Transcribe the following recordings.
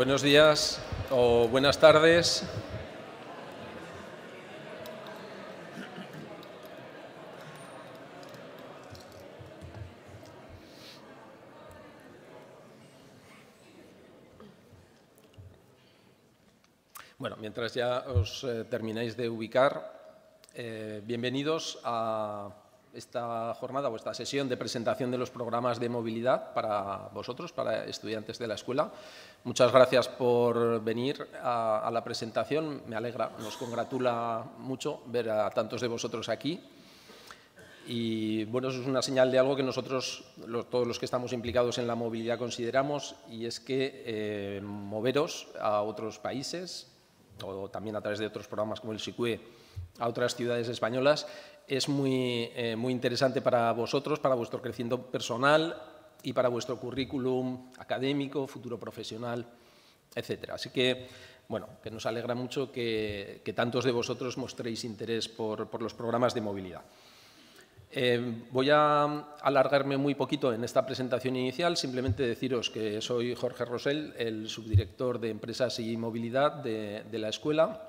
Buenos días o buenas tardes. Bueno, mientras ya os termináis de ubicar, bienvenidos a esta jornada o esta sesión de presentación de los programas de movilidad para vosotros, para estudiantes de la escuela. Muchas gracias por venir a la presentación. Me alegra, nos congratula mucho ver a tantos de vosotros aquí. Y bueno, eso es una señal de algo que nosotros, todos los que estamos implicados en la movilidad, consideramos, y es que moveros a otros países o también a través de otros programas como el SICUE a otras ciudades españolas es muy interesante para vosotros, para vuestro crecimiento personal y para vuestro currículum académico, futuro profesional, etcétera. Así que, bueno, que nos alegra mucho que tantos de vosotros mostréis interés por los programas de movilidad. Voy a alargarme muy poquito en esta presentación inicial, simplemente deciros que soy Jorge Rosell, el subdirector de Empresas y Movilidad de la escuela.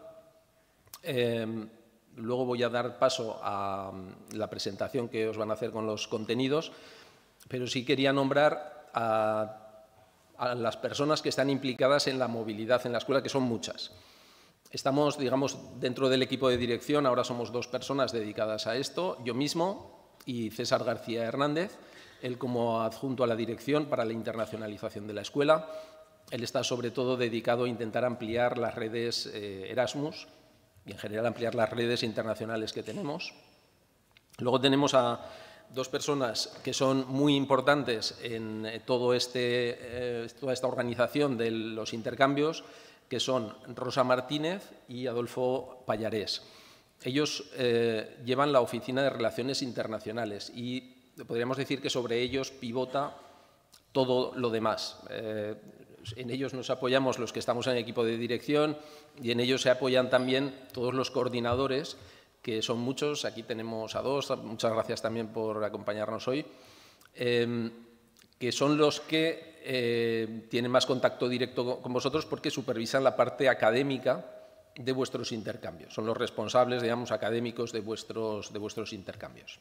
Luego voy a dar paso a la presentación que os van a hacer con los contenidos, pero sí quería nombrar a las personas que están implicadas en la movilidad en la escuela, que son muchas. Estamos, digamos, dentro del equipo de dirección, ahora somos 2 personas dedicadas a esto, yo mismo y César García Hernández, él como adjunto a la dirección para la internacionalización de la escuela. Él está sobre todo dedicado a intentar ampliar las redes Erasmus y en general ampliar las redes internacionales que tenemos. Luego tenemos a 2 personas que son muy importantes en toda esta organización de los intercambios, que son Rosa Martínez y Adolfo Pallarés. Ellos llevan la Oficina de Relaciones Internacionales y podríamos decir que sobre ellos pivota todo lo demás. En ellos nos apoyamos los que estamos en el equipo de dirección y en ellos se apoyan también todos los coordinadores, que son muchos. Aquí tenemos a 2, muchas gracias también por acompañarnos hoy, que son los que tienen más contacto directo con vosotros porque supervisan la parte académica de vuestros intercambios. Son los responsables, digamos, académicos de vuestros intercambios.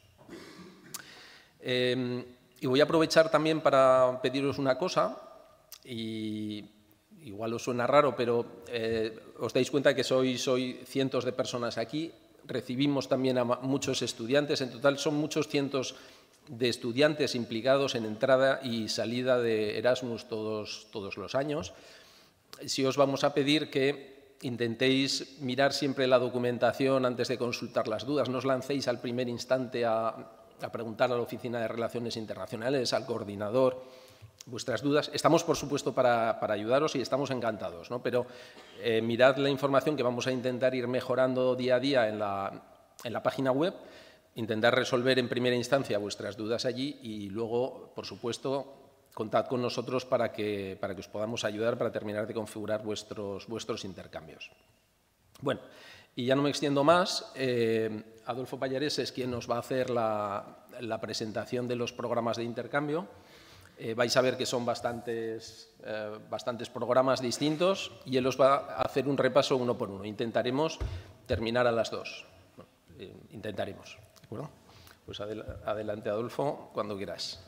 Y voy a aprovechar también para pediros una cosa, y igual os suena raro, pero os dais cuenta que soy cientos de personas aquí. Recibimos también a muchos estudiantes, en total son muchos cientos de estudiantes implicados en entrada y salida de Erasmus todos los años. Sí os vamos a pedir que intentéis mirar siempre la documentación antes de consultar las dudas. No os lancéis al primer instante a preguntar a la Oficina de Relaciones Internacionales, al coordinador, vuestras dudas. Estamos, por supuesto, para ayudaros y estamos encantados, ¿no? Pero mirad la información que vamos a intentar ir mejorando día a día en la página web, intentar resolver en primera instancia vuestras dudas allí y luego, por supuesto, contad con nosotros para que os podamos ayudar para terminar de configurar vuestros intercambios. Bueno, y ya no me extiendo más. Adolfo Pallarés es quien nos va a hacer la presentación de los programas de intercambio. Vais a ver que son bastantes programas distintos y él os va a hacer un repaso uno por uno. Intentaremos terminar a las 2. Intentaremos. ¿De acuerdo? Pues adelante, Adolfo, cuando quieras.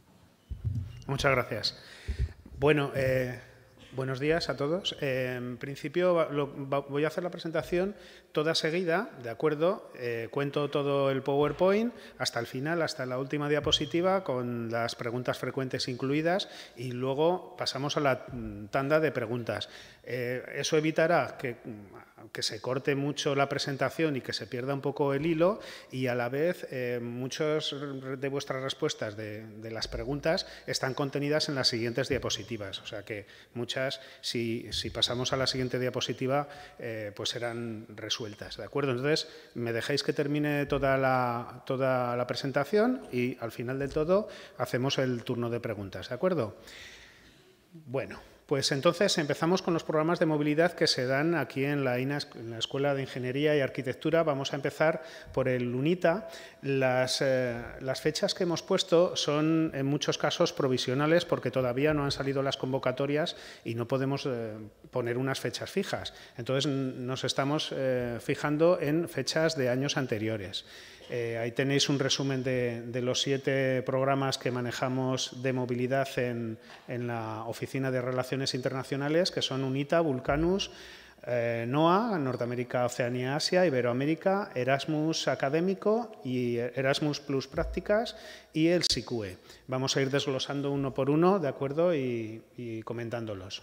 Muchas gracias. Bueno, buenos días a todos. En principio voy a hacer la presentación toda seguida, ¿de acuerdo? Cuento todo el PowerPoint hasta el final, hasta la última diapositiva, con las preguntas frecuentes incluidas y luego pasamos a la tanda de preguntas. Eso evitará que se corte mucho la presentación y que se pierda un poco el hilo y a la vez muchas de vuestras respuestas de las preguntas están contenidas en las siguientes diapositivas. O sea que muchas, si pasamos a la siguiente diapositiva, pues serán resueltas. ¿De acuerdo? Entonces, me dejáis que termine toda la presentación y al final de todo hacemos el turno de preguntas. ¿De acuerdo? Bueno. Pues entonces empezamos con los programas de movilidad que se dan aquí en la Escuela de Ingeniería y Arquitectura. Vamos a empezar por el UNITA. Las fechas que hemos puesto son en muchos casos provisionales porque todavía no han salido las convocatorias y no podemos poner unas fechas fijas. Entonces nos estamos fijando en fechas de años anteriores. Ahí tenéis un resumen de los 7 programas que manejamos de movilidad en la Oficina de Relaciones Internacionales, que son UNITA, Vulcanus, NOA, Norteamérica, Oceanía, Asia, Iberoamérica, Erasmus Académico y Erasmus Plus Prácticas y el SICUE. Vamos a ir desglosando uno por uno, ¿de acuerdo? Y comentándolos.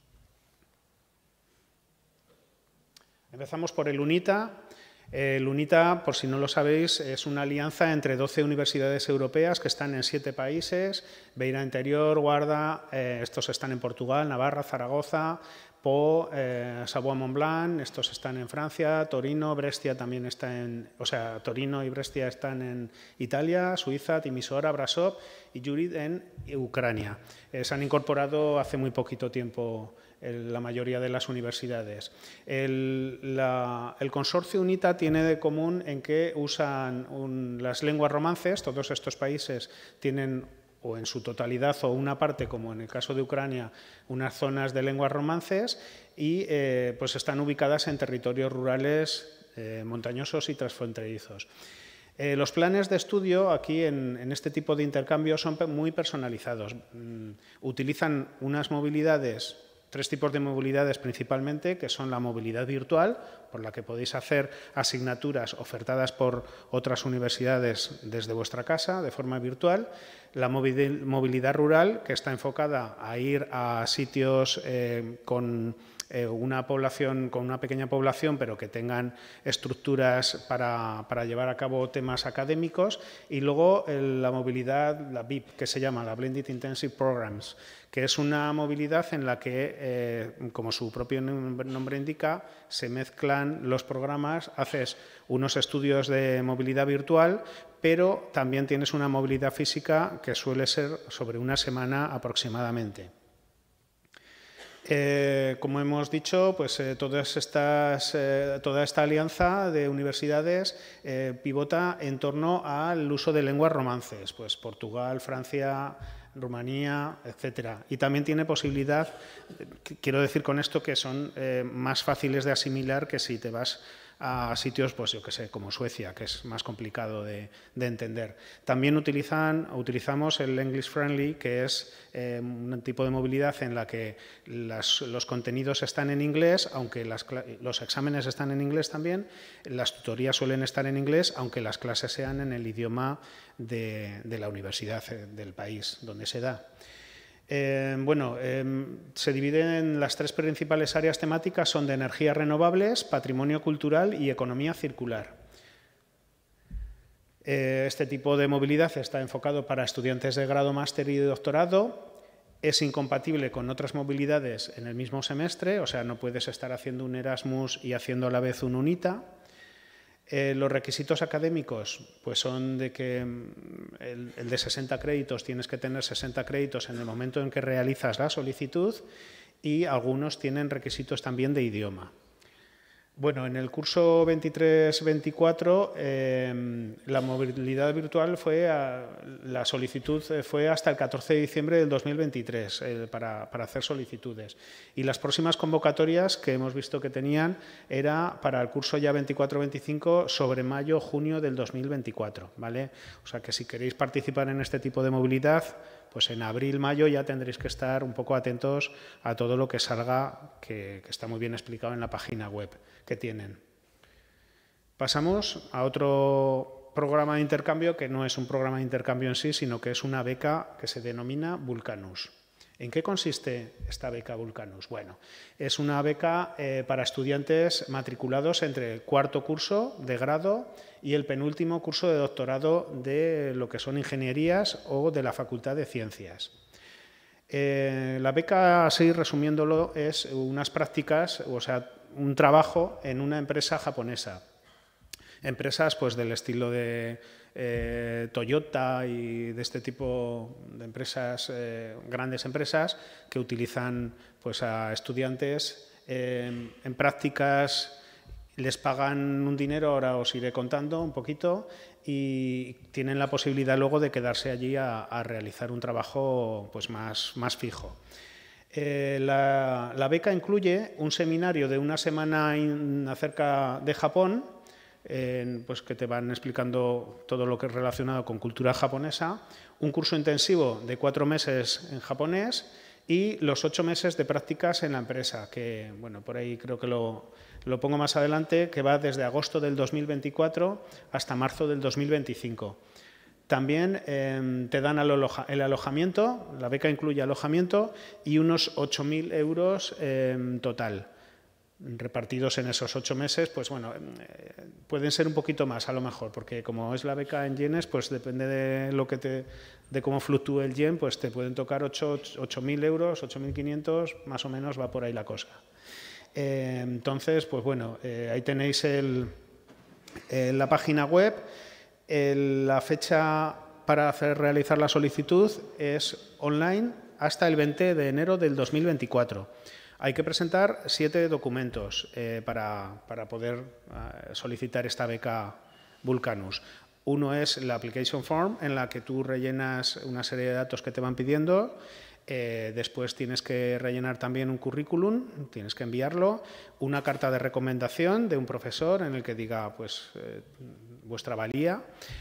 Empezamos por el UNITA. El UNITA, por si no lo sabéis, es una alianza entre 12 universidades europeas que están en 7 países, Beira Interior, Guarda, estos están en Portugal, Navarra, Zaragoza, Po, Savoie-Mont-Blanc, estos están en Francia, Torino, Brescia también está Torino y Brescia están en Italia, Suiza, Timisoara, Brasov y Jurid en Ucrania. Se han incorporado hace muy poquito tiempo la mayoría de las universidades. El consorcio UNITA tiene de común en que usan las lenguas romances. Todos estos países tienen, o en su totalidad o una parte, como en el caso de Ucrania, unas zonas de lenguas romances y pues están ubicadas en territorios rurales, montañosos y transfronterizos. Los planes de estudio aquí en este tipo de intercambio son muy personalizados. Utilizan unas movilidades, 3 tipos de movilidades principalmente, que son la movilidad virtual, por la que podéis hacer asignaturas ofertadas por otras universidades desde vuestra casa de forma virtual, la movilidad rural, que está enfocada a ir a sitios con una población, con una pequeña población, pero que tengan estructuras para llevar a cabo temas académicos, y luego la movilidad, la BIP, que se llama la Blended Intensive Programs, que es una movilidad en la que, como su propio nombre indica, se mezclan los programas, haces unos estudios de movilidad virtual, pero también tienes una movilidad física que suele ser sobre una semana aproximadamente. Como hemos dicho, pues toda esta alianza de universidades pivota en torno al uso de lenguas romances, pues Portugal, Francia, Rumanía, etcétera. Y también tiene posibilidad, quiero decir con esto que son más fáciles de asimilar que si te vas a sitios, pues yo que sé, como Suecia, que es más complicado de entender. También utilizamos el English Friendly, que es un tipo de movilidad en la que los contenidos están en inglés, aunque los exámenes están en inglés también, las tutorías suelen estar en inglés, aunque las clases sean en el idioma de la universidad, del país donde se da. Se dividen en las 3 principales áreas temáticas, son de energías renovables, patrimonio cultural y economía circular. Este tipo de movilidad está enfocado para estudiantes de grado, máster y doctorado. Es incompatible con otras movilidades en el mismo semestre, o sea, no puedes estar haciendo un Erasmus y haciendo a la vez un UNITA. Los requisitos académicos pues son de que el de 60 créditos tienes que tener 60 créditos en el momento en que realizas la solicitud y algunos tienen requisitos también de idioma. Bueno, en el curso 23-24 la movilidad virtual la solicitud fue hasta el 14 de diciembre del 2023 para hacer solicitudes. Y las próximas convocatorias que hemos visto que tenían era para el curso ya 24-25 sobre mayo-junio del 2024, ¿vale? O sea que si queréis participar en este tipo de movilidad, pues en abril-mayo ya tendréis que estar un poco atentos a todo lo que salga, que está muy bien explicado en la página web que tienen. Pasamos a otro programa de intercambio que no es un programa de intercambio en sí, sino que es una beca que se denomina Vulcanus. ¿En qué consiste esta beca Vulcanus? Bueno, es una beca para estudiantes matriculados entre el 4º curso de grado y el penúltimo curso de doctorado de lo que son ingenierías o de la Facultad de Ciencias. La beca, así resumiéndolo, es unas prácticas, o sea, un trabajo en una empresa japonesa. Empresas pues del estilo de Toyota y de este tipo de empresas, grandes empresas, que utilizan pues, a estudiantes en prácticas, les pagan un dinero, ahora os iré contando un poquito, y tienen la posibilidad luego de quedarse allí a realizar un trabajo pues, más fijo. La beca incluye un seminario de una semana acerca de Japón, pues que te van explicando todo lo que es relacionado con cultura japonesa, un curso intensivo de 4 meses en japonés y los 8 meses de prácticas en la empresa, que bueno, por ahí creo que lo pongo más adelante, que va desde agosto del 2024 hasta marzo del 2025. También te dan el alojamiento, la beca incluye alojamiento y unos 8.000 euros total. Repartidos en esos 8 meses, pues bueno, pueden ser un poquito más a lo mejor, porque como es la beca en yenes, pues depende de cómo fluctúe el yen, pues te pueden tocar 8.000 euros, 8.500, más o menos va por ahí la cosa. Entonces, pues bueno, ahí tenéis la página web. La fecha para realizar la solicitud es online hasta el 20 de enero del 2024. Hay que presentar 7 documentos para poder solicitar esta beca Vulcanus. Uno es la application form, en la que tú rellenas una serie de datos que te van pidiendo. Después tienes que rellenar también un currículum, tienes que enviarlo, una carta de recomendación de un profesor en el que diga pues, vuestra valía,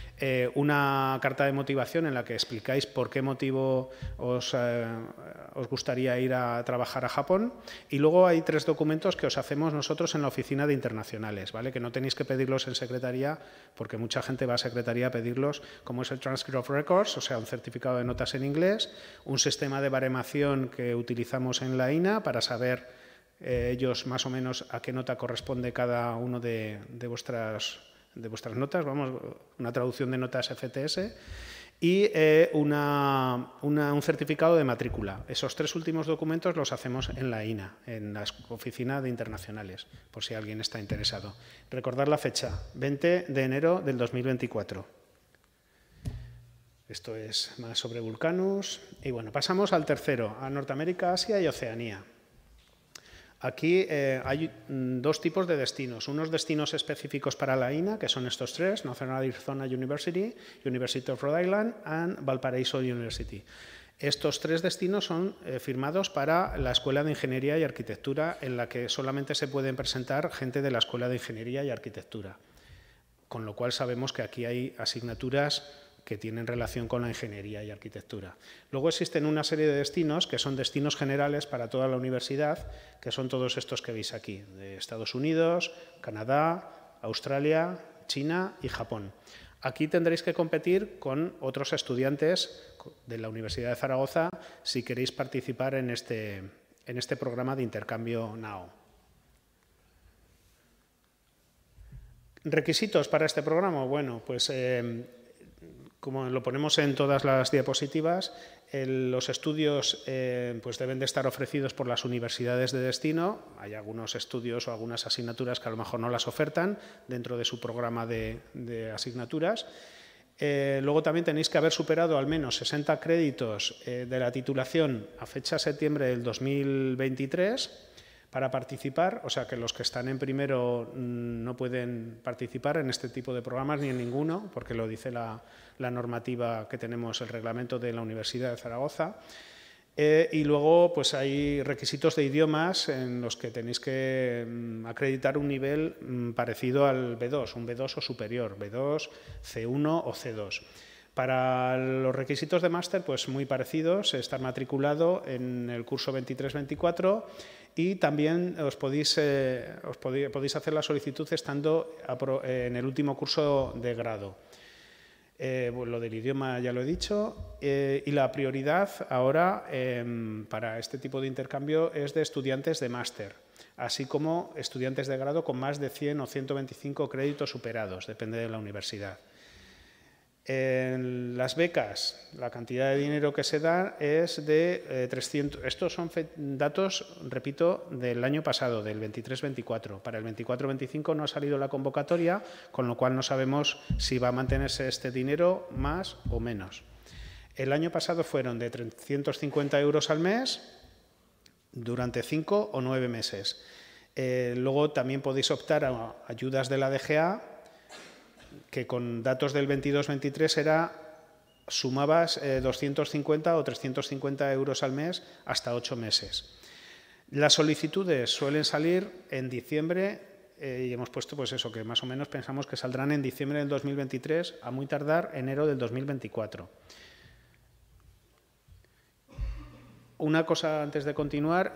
una carta de motivación en la que explicáis por qué motivo os gustaría ir a trabajar a Japón, y luego hay 3 documentos que os hacemos nosotros en la oficina de internacionales, ¿vale? Que no tenéis que pedirlos en secretaría, porque mucha gente va a secretaría a pedirlos, como es el Transcript of Records, o sea, un certificado de notas en inglés, un sistema de baremación que utilizamos en la INA para saber ellos más o menos a qué nota corresponde cada uno de vuestras notas, vamos, una traducción de notas FTS, y un certificado de matrícula. Esos 3 últimos documentos los hacemos en la INA, en la oficina de internacionales, por si alguien está interesado. Recordad la fecha, 20 de enero del 2024. Esto es más sobre Vulcanus. Y bueno, pasamos al tercero, a Norteamérica, Asia y Oceanía. Aquí hay 2 tipos de destinos. Unos destinos específicos para la INA, que son estos 3, Northern Arizona University, University of Rhode Island y Valparaiso University. Estos 3 destinos son firmados para la Escuela de Ingeniería y Arquitectura, en la que solamente se pueden presentar gente de la Escuela de Ingeniería y Arquitectura. Con lo cual sabemos que aquí hay asignaturas que tienen relación con la ingeniería y arquitectura. Luego existen una serie de destinos que son destinos generales para toda la universidad, que son todos estos que veis aquí, de Estados Unidos, Canadá, Australia, China y Japón. Aquí tendréis que competir con otros estudiantes de la Universidad de Zaragoza si queréis participar en este programa de intercambio NAO. ¿Requisitos para este programa? Bueno, pues como lo ponemos en todas las diapositivas, los estudios pues deben de estar ofrecidos por las universidades de destino. Hay algunos estudios o algunas asignaturas que a lo mejor no las ofertan dentro de su programa de asignaturas. Luego también tenéis que haber superado al menos 60 créditos de la titulación a fecha septiembre del 2023 para participar, o sea que los que están en primero no pueden participar en este tipo de programas ni en ninguno, porque lo dice la normativa que tenemos, el reglamento de la Universidad de Zaragoza. Y luego pues hay requisitos de idiomas en los que tenéis que acreditar un nivel parecido al B2, un B2 o superior, B2, C1 o C2. Para los requisitos de máster, pues muy parecidos, estar matriculado en el curso 23-24 y también podéis hacer la solicitud estando en el último curso de grado. Lo del idioma ya lo he dicho, y la prioridad ahora para este tipo de intercambio es de estudiantes de máster, así como estudiantes de grado con más de 100 o 125 créditos superados, depende de la universidad. En las becas, la cantidad de dinero que se da es de 300. Estos son datos, repito, del año pasado, del 23-24. Para el 24-25 no ha salido la convocatoria, con lo cual no sabemos si va a mantenerse este dinero más o menos. El año pasado fueron de 350 euros al mes durante 5 o 9 meses. Luego también podéis optar a ayudas de la DGA, que con datos del 22-23 sumabas 250 o 350 euros al mes hasta 8 meses. Las solicitudes suelen salir en diciembre y hemos puesto pues eso, que más o menos pensamos que saldrán en diciembre del 2023, a muy tardar enero del 2024. Una cosa antes de continuar,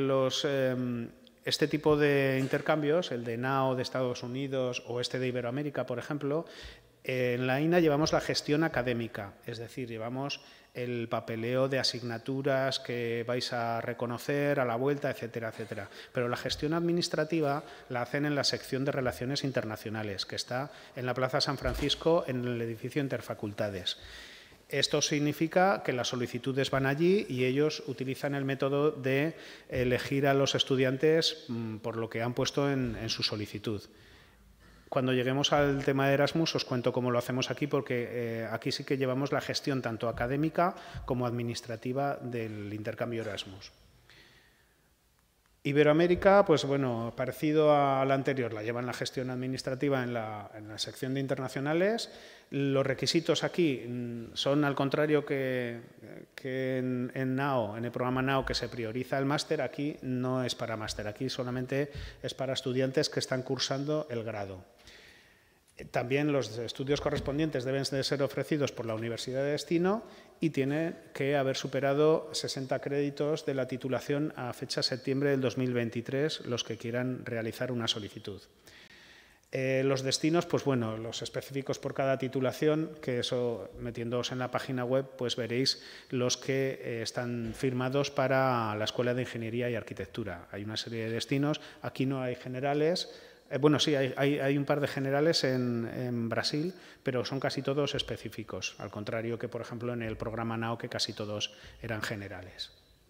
este tipo de intercambios, el de NAO de Estados Unidos o este de Iberoamérica, por ejemplo, en la INA llevamos la gestión académica, es decir, llevamos el papeleo de asignaturas que vais a reconocer a la vuelta, etcétera, etcétera. Pero la gestión administrativa la hacen en la sección de Relaciones Internacionales, que está en la Plaza San Francisco, en el edificio Interfacultades. Esto significa que las solicitudes van allí y ellos utilizan el método de elegir a los estudiantes por lo que han puesto en su solicitud. Cuando lleguemos al tema de Erasmus os cuento cómo lo hacemos aquí, porque aquí sí que llevamos la gestión tanto académica como administrativa del intercambio Erasmus. Iberoamérica, pues bueno, parecido a la anterior, la llevan la gestión administrativa en la sección de internacionales. Los requisitos aquí son, al contrario que en NAO, en el programa NAO, que se prioriza el máster, aquí no es para máster, aquí solamente es para estudiantes que están cursando el grado. También los estudios correspondientes deben de ser ofrecidos por la Universidad de Destino y tienen que haber superado 60 créditos de la titulación a fecha septiembre del 2023 los que quieran realizar una solicitud. Los destinos, pues bueno, los específicos por cada titulación, que eso metiéndoos en la página web, pues veréis los que están firmados para la Escuela de Ingeniería y Arquitectura. Hay una serie de destinos, aquí no hay generales. Bueno, sí, hay un par de generales en Brasil, pero son casi todos específicos, al contrario que, por ejemplo, en el programa NAO, que casi todos eran generales.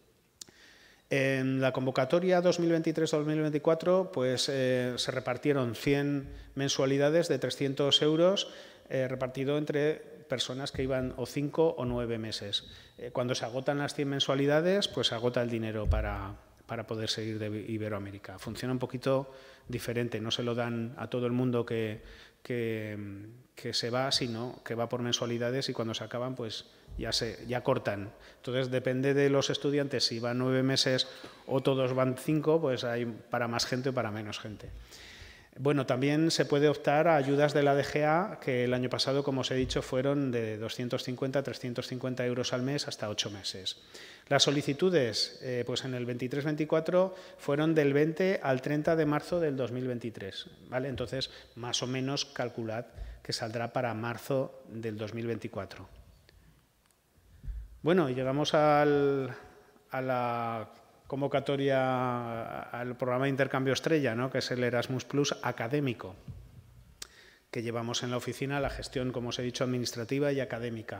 En la convocatoria 2023-2024 pues, se repartieron 100 mensualidades de 300 euros repartido entre personas que iban o 5 o 9 meses. Cuando se agotan las 100 mensualidades, pues se agota el dinero para poder seguir de Iberoamérica. Funciona un poquito diferente, no se lo dan a todo el mundo que se va, sino que va por mensualidades y cuando se acaban pues ya cortan. Entonces depende de los estudiantes, si van 9 meses o todos van 5, pues hay para más gente o para menos gente. Bueno, también se puede optar a ayudas de la DGA, que el año pasado, como os he dicho, fueron de 250 a 350 euros al mes hasta 8 meses. Las solicitudes, pues en el 23-24 fueron del 20 al 30 de marzo del 2023, ¿vale? Entonces, más o menos calculad que saldrá para marzo del 2024. Bueno, y llegamos a la convocatoria al programa de intercambio estrella, ¿no?, que es el Erasmus Plus académico, que llevamos en la oficina, la gestión, como os he dicho, administrativa y académica.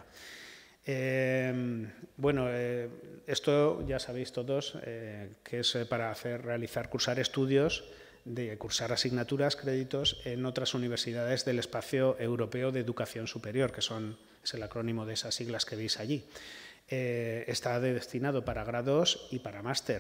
Esto ya sabéis todos que es para cursar estudios, cursar asignaturas, créditos en otras universidades del espacio europeo de educación superior, que es el acrónimo de esas siglas que veis allí. Está destinado para grados y para máster.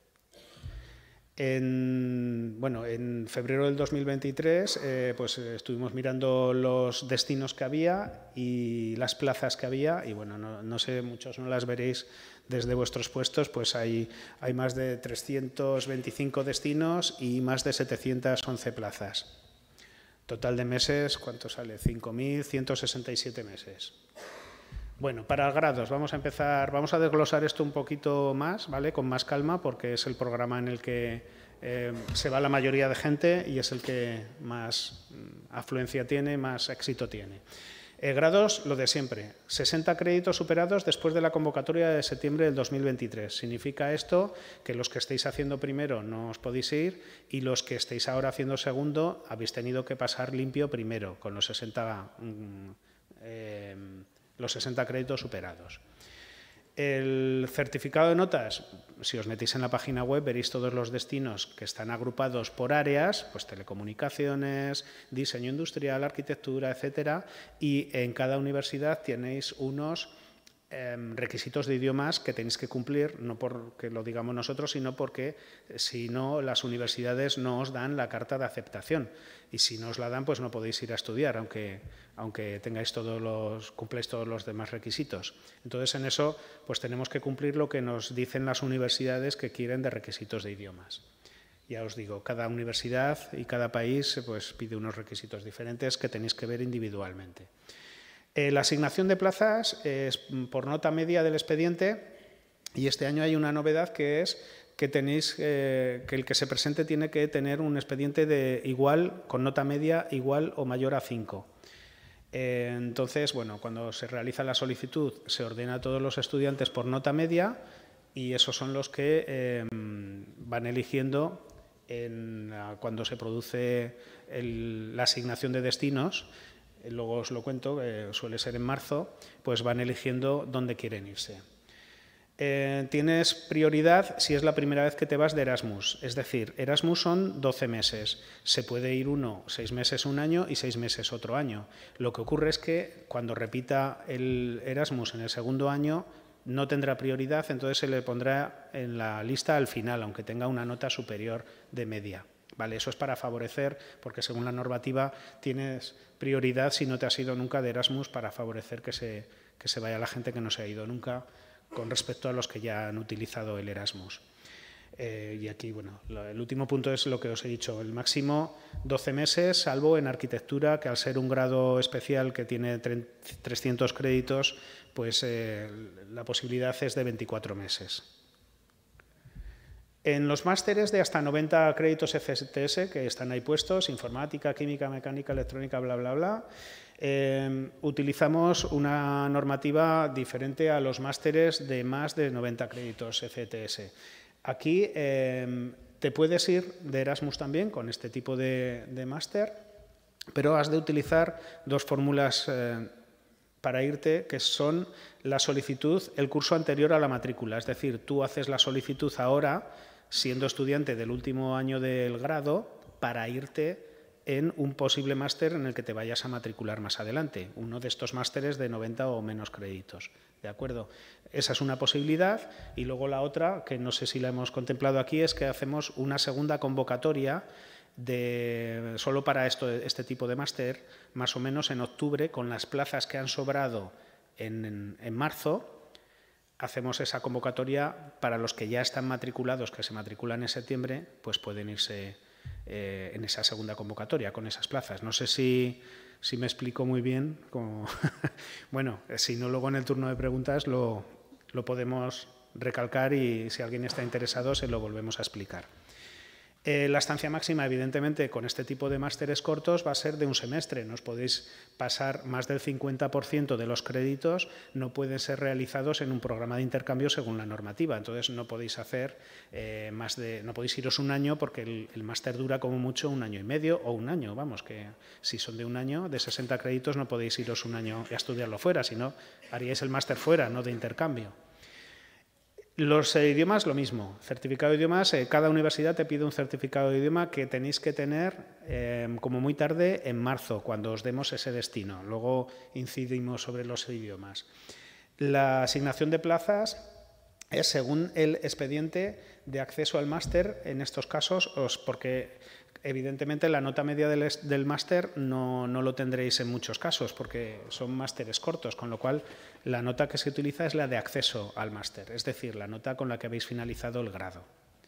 En febrero del 2023 pues estuvimos mirando los destinos que había y las plazas que había y bueno, no sé, muchos no las veréis desde vuestros puestos, pues hay más de 325 destinos y más de 711 plazas. Total de meses, ¿cuánto sale? 5.167 meses. Bueno, para grados vamos a desglosar esto un poquito más, ¿vale?, con más calma, porque es el programa en el que se va la mayoría de gente y es el que más afluencia tiene, más éxito tiene. Grados, lo de siempre, 60 créditos superados después de la convocatoria de septiembre del 2023. Significa esto que los que estéis haciendo primero no os podéis ir y los que estéis ahora haciendo segundo habéis tenido que pasar limpio primero, con los 60 los 60 créditos superados. El certificado de notas, si os metéis en la página web veréis todos los destinos que están agrupados por áreas, pues telecomunicaciones, diseño industrial, arquitectura, etcétera, y en cada universidad tenéis unos requisitos de idiomas que tenéis que cumplir, no porque lo digamos nosotros, sino porque si no las universidades no os dan la carta de aceptación, y si no os la dan pues no podéis ir a estudiar, aunque tengáis cumpláis todos los demás requisitos. Entonces en eso pues tenemos que cumplir lo que nos dicen las universidades que quieren de requisitos de idiomas. Ya os digo, cada universidad y cada país pues pide unos requisitos diferentes que tenéis que ver individualmente. La asignación de plazas es por nota media del expediente, y este año hay una novedad que es que tenéis que el que se presente tiene que tener un expediente de igual, con nota media igual o mayor a 5. Entonces, bueno, cuando se realiza la solicitud se ordena a todos los estudiantes por nota media, y esos son los que van eligiendo cuando se produce la asignación de destinos. Luego os lo cuento, suele ser en marzo, pues van eligiendo dónde quieren irse. Tienes prioridad si es la primera vez que te vas de Erasmus, es decir, Erasmus son 12 meses, se puede ir 6 meses un año y 6 meses otro año. Lo que ocurre es que cuando repita el Erasmus en el segundo año no tendrá prioridad, entonces se le pondrá en la lista al final, aunque tenga una nota superior de media. Vale, eso es para favorecer, porque según la normativa tienes prioridad si no te has ido nunca de Erasmus, para favorecer que se vaya la gente que no se ha ido nunca con respecto a los que ya han utilizado el Erasmus. Y aquí, bueno, el último punto es lo que os he dicho, el máximo 12 meses, salvo en arquitectura, que al ser un grado especial que tiene 300 créditos, pues la posibilidad es de 24 meses. En los másteres de hasta 90 créditos ECTS, que están ahí puestos, informática, química, mecánica, electrónica, bla, bla, bla, utilizamos una normativa diferente a los másteres de más de 90 créditos ECTS. Aquí te puedes ir de Erasmus también con este tipo de máster, pero has de utilizar dos fórmulas para irte, que son la solicitud, el curso anterior a la matrícula. Es decir, tú haces la solicitud ahora, siendo estudiante del último año del grado, para irte en un posible máster en el que te vayas a matricular más adelante, uno de estos másteres de 90 o menos créditos. ¿De acuerdo? Esa es una posibilidad, y luego la otra, que no sé si la hemos contemplado aquí, es que hacemos una segunda convocatoria solo para este tipo de máster, más o menos en octubre, con las plazas que han sobrado en marzo. Hacemos esa convocatoria para los que ya están matriculados, que se matriculan en septiembre, pues pueden irse en esa segunda convocatoria con esas plazas. No sé si me explico muy bien. Bueno, si no, luego en el turno de preguntas lo podemos recalcar, y si alguien está interesado se lo volvemos a explicar. La estancia máxima, evidentemente, con este tipo de másteres cortos va a ser de un semestre. No os podéis pasar más del 50% de los créditos, no pueden ser realizados en un programa de intercambio según la normativa. Entonces no podéis hacer no podéis iros un año, porque el máster dura como mucho 1 año y medio o un año. Vamos, que si son de un año, de 60 créditos, no podéis iros un año a estudiarlo fuera, sino haríais el máster fuera, no de intercambio. Los idiomas, lo mismo. Certificado de idiomas, cada universidad te pide un certificado de idioma que tenéis que tener como muy tarde en marzo, cuando os demos ese destino. Luego incidimos sobre los idiomas. La asignación de plazas es según el expediente de acceso al máster, en estos casos, porque evidentemente la nota media del máster no lo tendréis en muchos casos, porque son másteres cortos, con lo cual la nota que se utiliza es la de acceso al máster, es decir, la nota con la que habéis finalizado el grado.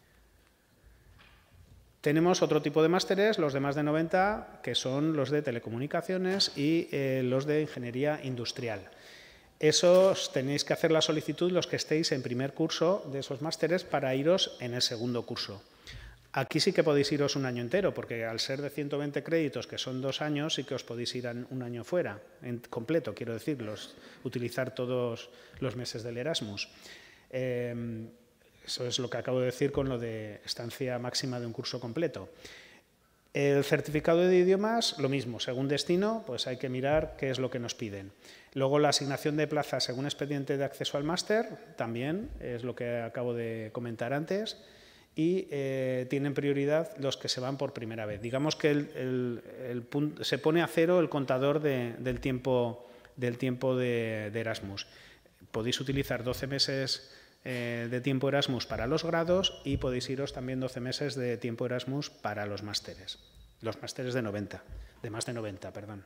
Tenemos otro tipo de másteres, los de más de 90, que son los de telecomunicaciones y los de ingeniería industrial. Esos tenéis que hacer la solicitud los que estéis en primer curso de esos másteres para iros en el segundo curso. Aquí sí que podéis iros un año entero, porque al ser de 120 créditos, que son 2 años, sí que os podéis ir un año fuera, en completo, quiero decir, utilizar todos los meses del Erasmus. Eso es lo que acabo de decir con lo de estancia máxima de un curso completo. El certificado de idiomas, lo mismo, según destino, pues hay que mirar qué es lo que nos piden. Luego la asignación de plazas según expediente de acceso al máster, también es lo que acabo de comentar antes, y tienen prioridad los que se van por primera vez. Digamos que se pone a cero el contador del tiempo de Erasmus. Podéis utilizar 12 meses de tiempo Erasmus para los grados y podéis iros también 12 meses de tiempo Erasmus para los másteres de más de 90, perdón.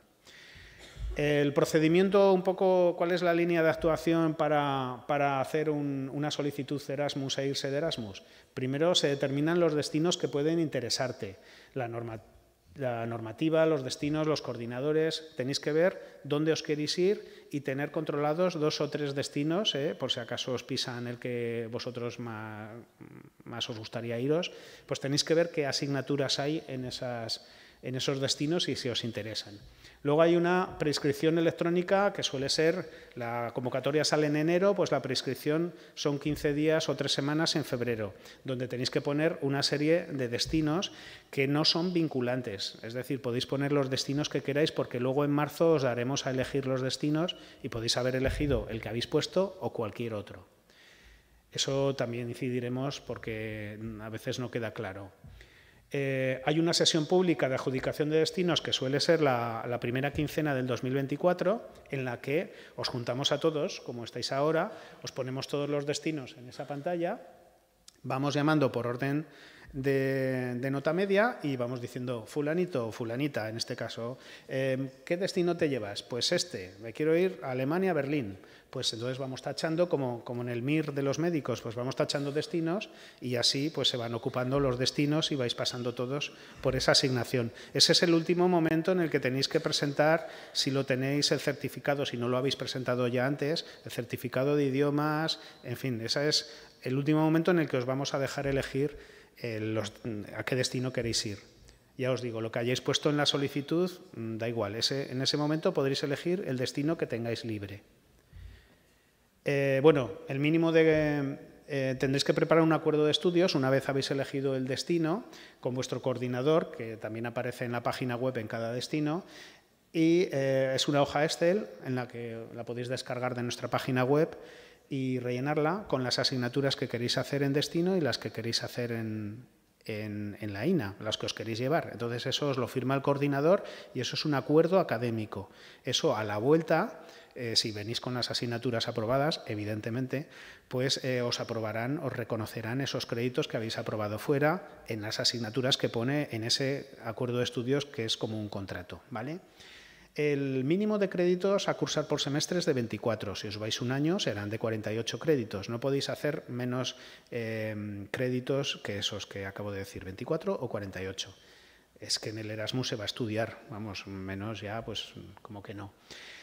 El procedimiento, un poco, ¿cuál es la línea de actuación para hacer una solicitud de Erasmus e irse de Erasmus? Primero se determinan los destinos que pueden interesarte, la normativa, los destinos, los coordinadores. Tenéis que ver dónde os queréis ir y tener controlados 2 o 3 destinos, por si acaso os pisan el que vosotros más os gustaría iros, pues tenéis que ver qué asignaturas hay en esos destinos y si os interesan. Luego hay una prescripción electrónica que suele ser, la convocatoria sale en enero, pues la prescripción son 15 días o 3 semanas en febrero, donde tenéis que poner una serie de destinos que no son vinculantes. Es decir, podéis poner los destinos que queráis porque luego en marzo os daremos a elegir los destinos y podéis haber elegido el que habéis puesto o cualquier otro. Eso también incidiremos porque a veces no queda claro. Hay una sesión pública de adjudicación de destinos que suele ser la primera quincena del 2024, en la que os juntamos a todos, como estáis ahora, os ponemos todos los destinos en esa pantalla, vamos llamando por orden de nota media y vamos diciendo fulanito o fulanita, en este caso, ¿qué destino te llevas? Pues me quiero ir a Alemania, Berlín. Pues entonces vamos tachando, como en el MIR de los médicos, pues vamos tachando destinos y así pues se van ocupando los destinos y vais pasando todos por esa asignación. Ese es el último momento en el que tenéis que presentar, si lo tenéis el certificado, si no lo habéis presentado ya antes, el certificado de idiomas, en fin, ese es el último momento en el que os vamos a dejar elegir a qué destino queréis ir. Ya os digo, lo que hayáis puesto en la solicitud da igual, en ese momento podréis elegir el destino que tengáis libre. Bueno, el mínimo tendréis que preparar un acuerdo de estudios una vez habéis elegido el destino con vuestro coordinador, que también aparece en la página web en cada destino, y es una hoja Excel en la que la podéis descargar de nuestra página web y rellenarla con las asignaturas que queréis hacer en destino y las que queréis hacer en la INA, las que os queréis llevar. Entonces eso os lo firma el coordinador y eso es un acuerdo académico. Eso a la vuelta, si venís con las asignaturas aprobadas, evidentemente, pues os reconocerán esos créditos que habéis aprobado fuera en las asignaturas que pone en ese acuerdo de estudios que es como un contrato, ¿vale? El mínimo de créditos a cursar por semestre es de 24. Si os vais un año serán de 48 créditos. No podéis hacer menos créditos que esos que acabo de decir, 24 o 48. Es que en el Erasmus se va a estudiar, vamos, menos ya, pues como que no.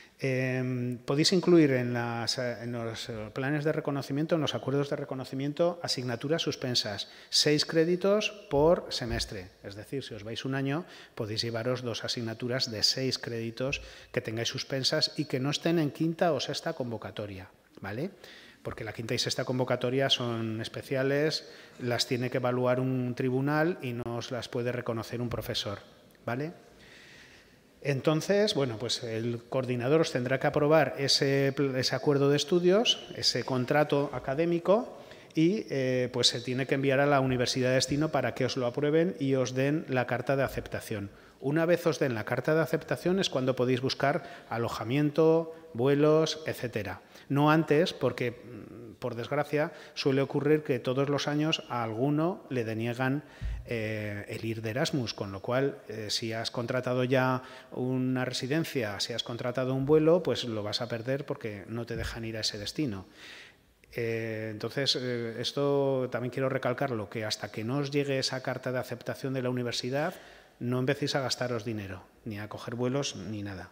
Podéis incluir en los planes de reconocimiento, en los acuerdos de reconocimiento, asignaturas suspensas, 6 créditos por semestre. Es decir, si os vais un año, podéis llevaros 2 asignaturas de 6 créditos que tengáis suspensas y que no estén en quinta o sexta convocatoria, ¿vale? Porque la quinta y sexta convocatoria son especiales, las tiene que evaluar un tribunal y no os las puede reconocer un profesor, ¿vale? Entonces, bueno, pues el coordinador os tendrá que aprobar ese acuerdo de estudios, ese contrato académico y pues se tiene que enviar a la universidad de destino para que os lo aprueben y os den la carta de aceptación. Una vez os den la carta de aceptación es cuando podéis buscar alojamiento, vuelos, etcétera. No antes, porque, por desgracia, suele ocurrir que todos los años a alguno le deniegan el ir de Erasmus, con lo cual, si has contratado ya una residencia, si has contratado un vuelo, pues lo vas a perder porque no te dejan ir a ese destino. Entonces, esto también quiero recalcarlo, que hasta que no os llegue esa carta de aceptación de la universidad, no empecéis a gastaros dinero, ni a coger vuelos, ni nada.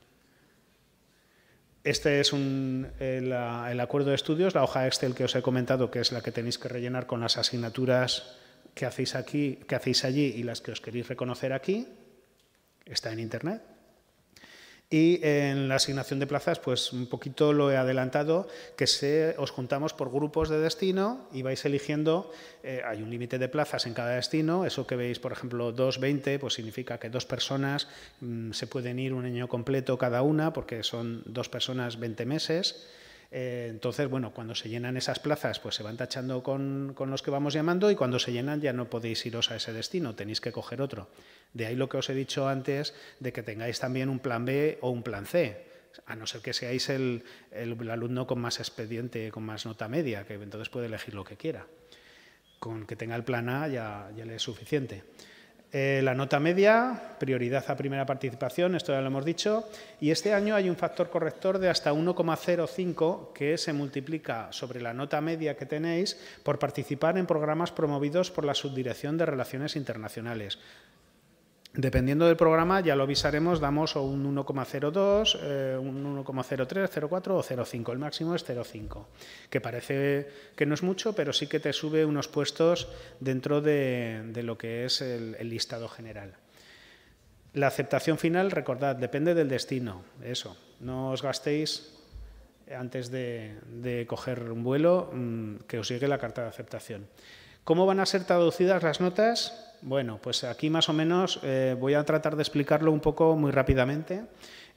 Este es el acuerdo de estudios, la hoja Excel que os he comentado, que es la que tenéis que rellenar con las asignaturas que hacéis aquí, que hacéis allí y las que os queréis reconocer aquí. Está en Internet. Y en la asignación de plazas, pues un poquito lo he adelantado, que os juntamos por grupos de destino y vais eligiendo, hay un límite de plazas en cada destino, eso que veis, por ejemplo, 2,20, pues significa que 2 personas se pueden ir un año completo cada una, porque son 2 personas 20 meses. Entonces, bueno, cuando se llenan esas plazas, pues se van tachando con los que vamos llamando y cuando se llenan ya no podéis iros a ese destino, tenéis que coger otro. De ahí lo que os he dicho antes de que tengáis también un plan B o un plan C, a no ser que seáis el alumno con más expediente, con más nota media, que entonces puede elegir lo que quiera. Con que tenga el plan A ya le es suficiente. La nota media, prioridad a primera participación, esto ya lo hemos dicho, y este año hay un factor corrector de hasta 1,05 que se multiplica sobre la nota media que tenéis por participar en programas promovidos por la Subdirección de Relaciones Internacionales. Dependiendo del programa, ya lo avisaremos, damos un 1,02, un 1,03, 0,4 o 0,5. El máximo es 0,5, que parece que no es mucho, pero sí que te sube unos puestos dentro de lo que es el listado general. La aceptación final, recordad, depende del destino. Eso, no os gastéis antes de coger un vuelo que os llegue la carta de aceptación. ¿Cómo van a ser traducidas las notas? Bueno, pues aquí más o menos voy a tratar de explicarlo un poco muy rápidamente.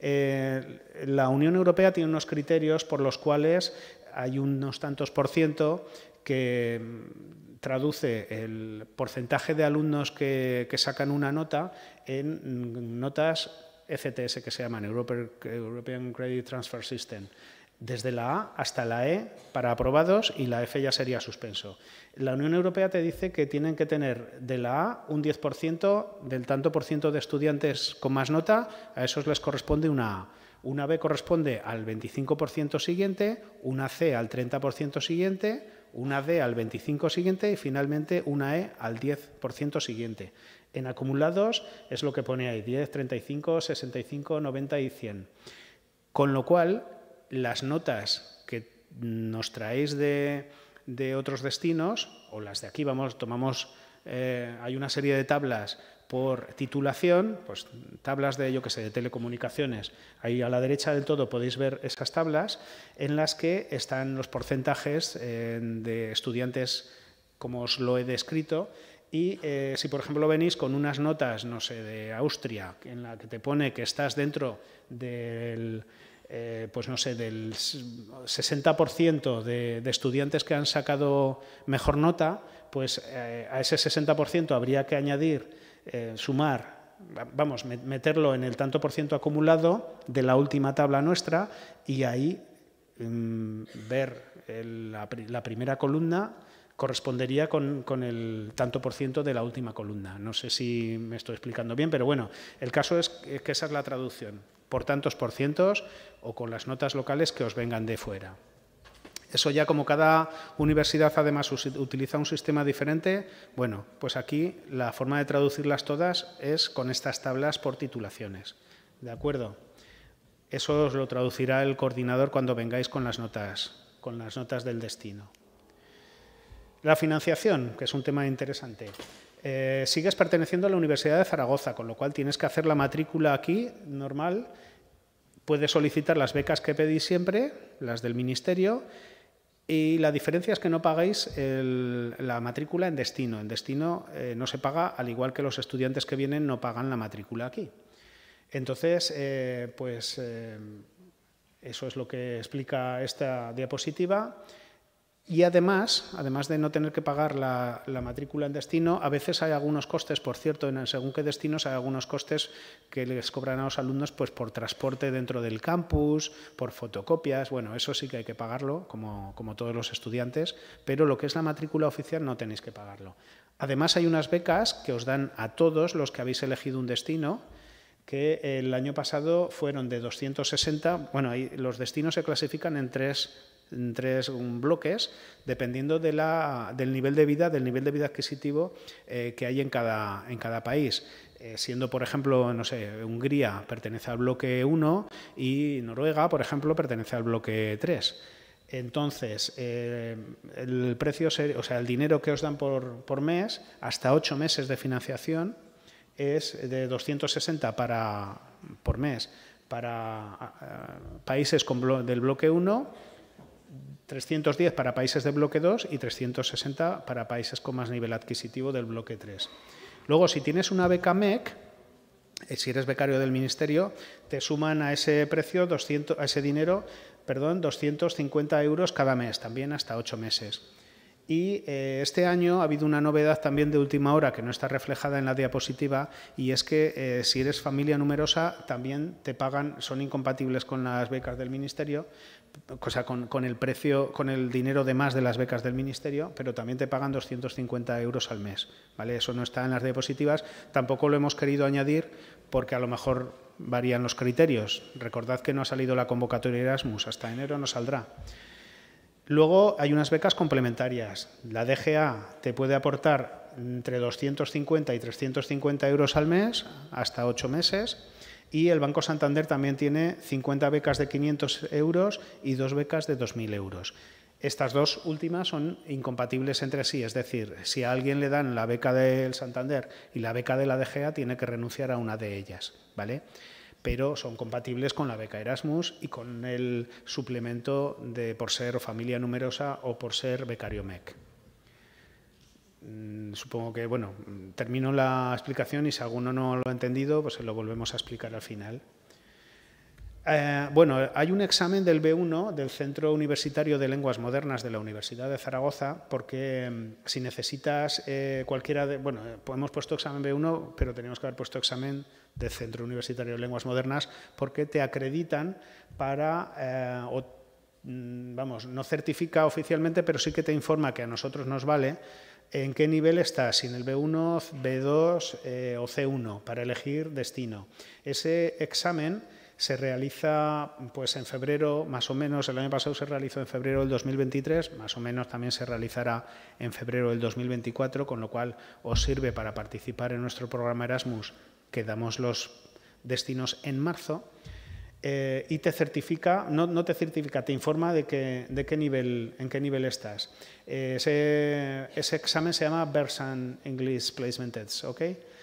La Unión Europea tiene unos criterios por los cuales hay unos tantos por ciento que traduce el porcentaje de alumnos que sacan una nota en notas ECTS, que se llaman European Credit Transfer System. Desde la A hasta la E para aprobados y la F ya sería suspenso. La Unión Europea te dice que tienen que tener de la A un 10% del tanto por ciento de estudiantes con más nota, a esos les corresponde una A. Una B corresponde al 25% siguiente, una C al 30% siguiente, una D al 25% siguiente y finalmente una E al 10% siguiente. En acumulados es lo que pone ahí, 10, 35, 65, 90 y 100. Con lo cual, las notas que nos traéis de otros destinos, o las de aquí, tomamos, hay una serie de tablas por titulación, pues tablas de, yo qué sé, de telecomunicaciones. Ahí a la derecha del todo podéis ver esas tablas en las que están los porcentajes de estudiantes como os lo he descrito. Y si, por ejemplo, venís con unas notas, no sé, de Austria, en la que te pone que estás dentro del pues no sé, del 60% de estudiantes que han sacado mejor nota, pues a ese 60% habría que añadir, sumar, vamos, meterlo en el tanto por ciento acumulado de la última tabla nuestra y ahí ver la primera columna correspondería con el tanto por ciento de la última columna. No sé si me estoy explicando bien, pero bueno, el caso es que esa es la traducción, por tantos por cientos o con las notas locales que os vengan de fuera. Eso ya, como cada universidad además utiliza un sistema diferente, bueno, pues aquí la forma de traducirlas todas es con estas tablas por titulaciones. ¿De acuerdo? Eso os lo traducirá el coordinador cuando vengáis con las notas del destino. La financiación, que es un tema interesante. Sigues perteneciendo a la Universidad de Zaragoza, con lo cual tienes que hacer la matrícula aquí, normal. Puedes solicitar las becas que pedís siempre, las del Ministerio, y la diferencia es que no pagáis la matrícula en destino. En destino no se paga, al igual que los estudiantes que vienen no pagan la matrícula aquí. Entonces, eso es lo que explica esta diapositiva. Y además de no tener que pagar la matrícula en destino, a veces hay algunos costes, por cierto, según qué destinos hay algunos costes que les cobran a los alumnos pues por transporte dentro del campus, por fotocopias. Bueno, eso sí que hay que pagarlo, como todos los estudiantes, pero lo que es la matrícula oficial no tenéis que pagarlo. Además, hay unas becas que os dan a todos los que habéis elegido un destino, que el año pasado fueron de 260. Bueno, los destinos se clasifican en tres bloques, dependiendo del nivel de vida adquisitivo que hay en cada país. Siendo, por ejemplo, no sé, Hungría pertenece al bloque 1 y Noruega, por ejemplo, pertenece al bloque 3. Entonces, el precio, o sea, el dinero que os dan por mes, hasta 8 meses de financiación, es de 260 por mes para países del bloque 1, 310 para países del bloque 2 y 360 para países con más nivel adquisitivo del bloque 3. Luego, si tienes una beca MEC, si eres becario del Ministerio, te suman a ese precio, a ese dinero, 250 euros cada mes, también hasta 8 meses. Y este año ha habido una novedad también de última hora que no está reflejada en la diapositiva, y es que si eres familia numerosa también te pagan, son incompatibles con las becas del Ministerio, o sea, con el precio, con el dinero de más de las becas del Ministerio, pero también te pagan 250 euros al mes, ¿vale? Eso no está en las diapositivas, tampoco lo hemos querido añadir porque a lo mejor varían los criterios. Recordad que no ha salido la convocatoria Erasmus, hasta enero no saldrá. Luego hay unas becas complementarias. La DGA te puede aportar entre 250 y 350 euros al mes, hasta 8 meses, y el Banco Santander también tiene 50 becas de 500 euros y 2 becas de 2.000 euros. Estas dos últimas son incompatibles entre sí, es decir, si a alguien le dan la beca del Santander y la beca de la DGA, tiene que renunciar a una de ellas, ¿vale? Pero son compatibles con la beca Erasmus y con el suplemento por ser familia numerosa o por ser becario MEC. Supongo que, bueno, termino la explicación y si alguno no lo ha entendido, pues lo volvemos a explicar al final. Bueno, hay un examen del B1 del Centro Universitario de Lenguas Modernas de la Universidad de Zaragoza, porque si necesitas cualquiera de... Bueno, hemos puesto examen B1, pero teníamos que haber puesto examen del Centro Universitario de Lenguas Modernas, porque te acreditan para... vamos, no certifica oficialmente, pero sí que te informa que a nosotros nos vale en qué nivel estás, si en el B1, B2 o C1, para elegir destino. Ese examen se realiza pues en febrero, más o menos, el año pasado se realizó en febrero del 2023, más o menos también se realizará en febrero del 2024, con lo cual os sirve para participar en nuestro programa Erasmus, que damos los destinos en marzo, y te certifica, no te certifica, te informa en qué nivel estás. Ese examen se llama Bersand English Placement Test, ¿ok?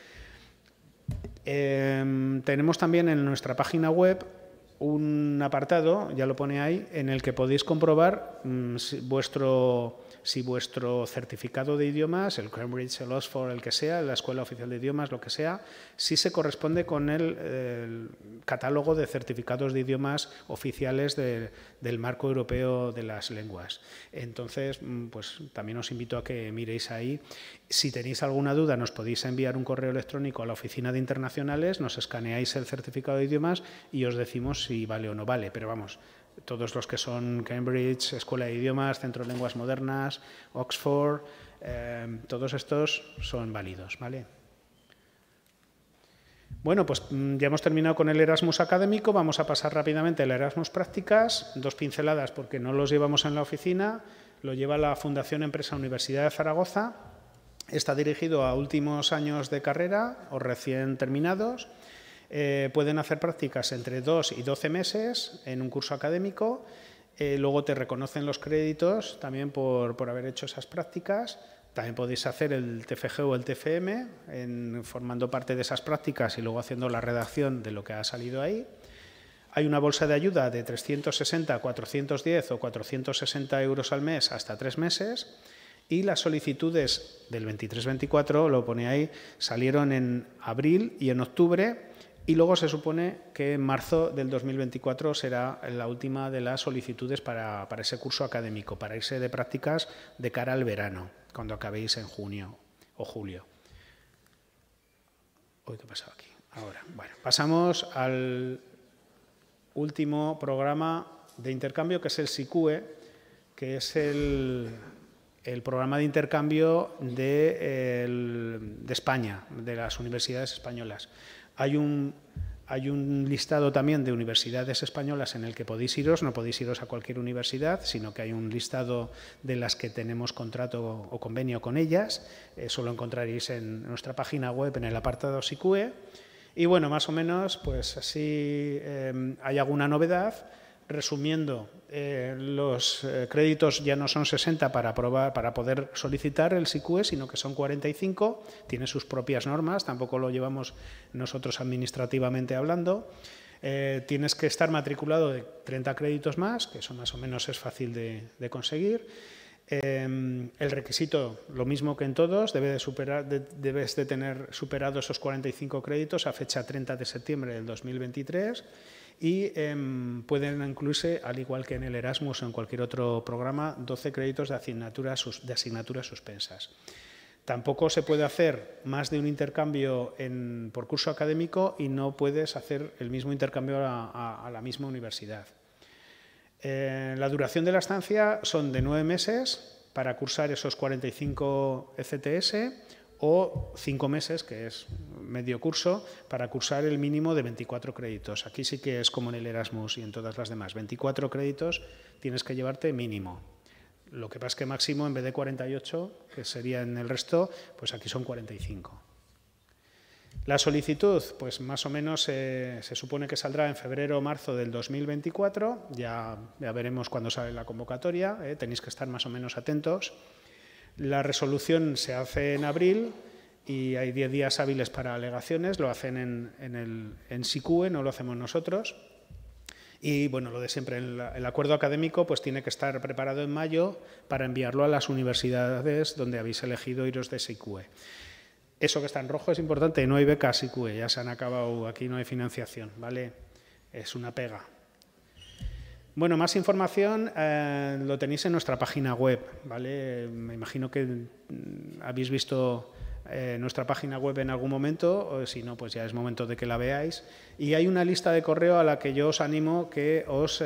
Tenemos también en nuestra página web un apartado, ya lo pone ahí, en el que podéis comprobar si vuestro certificado de idiomas, el Cambridge, el Oxford, el que sea, la Escuela Oficial de Idiomas, lo que sea, si se corresponde con el catálogo de certificados de idiomas oficiales del marco europeo de las lenguas. Entonces, pues también os invito a que miréis ahí. Si tenéis alguna duda, nos podéis enviar un correo electrónico a la oficina de internacionales, nos escaneáis el certificado de idiomas y os decimos si vale o no vale, pero vamos, todos los que son Cambridge, Escuela de Idiomas, Centro de Lenguas Modernas, Oxford, todos estos son válidos, ¿vale? Bueno, pues ya hemos terminado con el Erasmus académico, vamos a pasar rápidamente al Erasmus Prácticas, 2 pinceladas porque no los llevamos en la oficina, lo lleva la Fundación Empresa Universidad de Zaragoza, está dirigido a últimos años de carrera o recién terminados. Pueden hacer prácticas entre 2 y 12 meses en un curso académico. Luego te reconocen los créditos también por haber hecho esas prácticas. También podéis hacer el TFG o el TFM formando parte de esas prácticas y luego haciendo la redacción de lo que ha salido ahí. Hay una bolsa de ayuda de 360, 410 o 460 euros al mes hasta 3 meses. Y las solicitudes del 23-24, lo pone ahí, salieron en abril y en octubre. Y luego se supone que en marzo del 2024 será la última de las solicitudes para ese curso académico, para irse de prácticas de cara al verano, cuando acabéis en junio o julio. Uy, ¿qué ha pasado aquí? Ahora, bueno, pasamos al último programa de intercambio, que es el SICUE, que es el programa de intercambio de España, de las universidades españolas. Hay un listado también de universidades españolas en el que podéis iros, no podéis iros a cualquier universidad, sino que hay un listado de las que tenemos contrato o convenio con ellas. Eso lo encontraréis en nuestra página web en el apartado SICUE. Y bueno, más o menos, pues así hay alguna novedad. Resumiendo, los créditos ya no son 60 para poder solicitar el SICUE, sino que son 45, tiene sus propias normas, tampoco lo llevamos nosotros administrativamente hablando. Tienes que estar matriculado de 30 créditos más, que eso más o menos es fácil de conseguir. El requisito, lo mismo que en todos, debes de tener superado esos 45 créditos a fecha 30 de septiembre del 2023 y pueden incluirse, al igual que en el Erasmus o en cualquier otro programa, 12 créditos de asignaturas suspensas. Tampoco se puede hacer más de un intercambio por curso académico y no puedes hacer el mismo intercambio a la misma universidad. La duración de la estancia son de 9 meses para cursar esos 45 ECTS o 5 meses, que es medio curso, para cursar el mínimo de 24 créditos. Aquí sí que es como en el Erasmus y en todas las demás. 24 créditos tienes que llevarte mínimo. Lo que pasa es que máximo, en vez de 48, que sería en el resto, pues aquí son 45. La solicitud, pues más o menos se supone que saldrá en febrero o marzo del 2024. Ya veremos cuándo sale la convocatoria. Tenéis que estar más o menos atentos. La resolución se hace en abril y hay 10 días hábiles para alegaciones. Lo hacen en SICUE, no lo hacemos nosotros. Y bueno, lo de siempre, el acuerdo académico pues tiene que estar preparado en mayo para enviarlo a las universidades donde habéis elegido iros de SICUE. Eso que está en rojo es importante, no hay becas SICUE, ya se han acabado, aquí no hay financiación, ¿vale? Es una pega. Bueno, más información lo tenéis en nuestra página web, ¿vale? Me imagino que habéis visto nuestra página web en algún momento, o si no, pues ya es momento de que la veáis. Y hay una lista de correo a la que yo os animo que os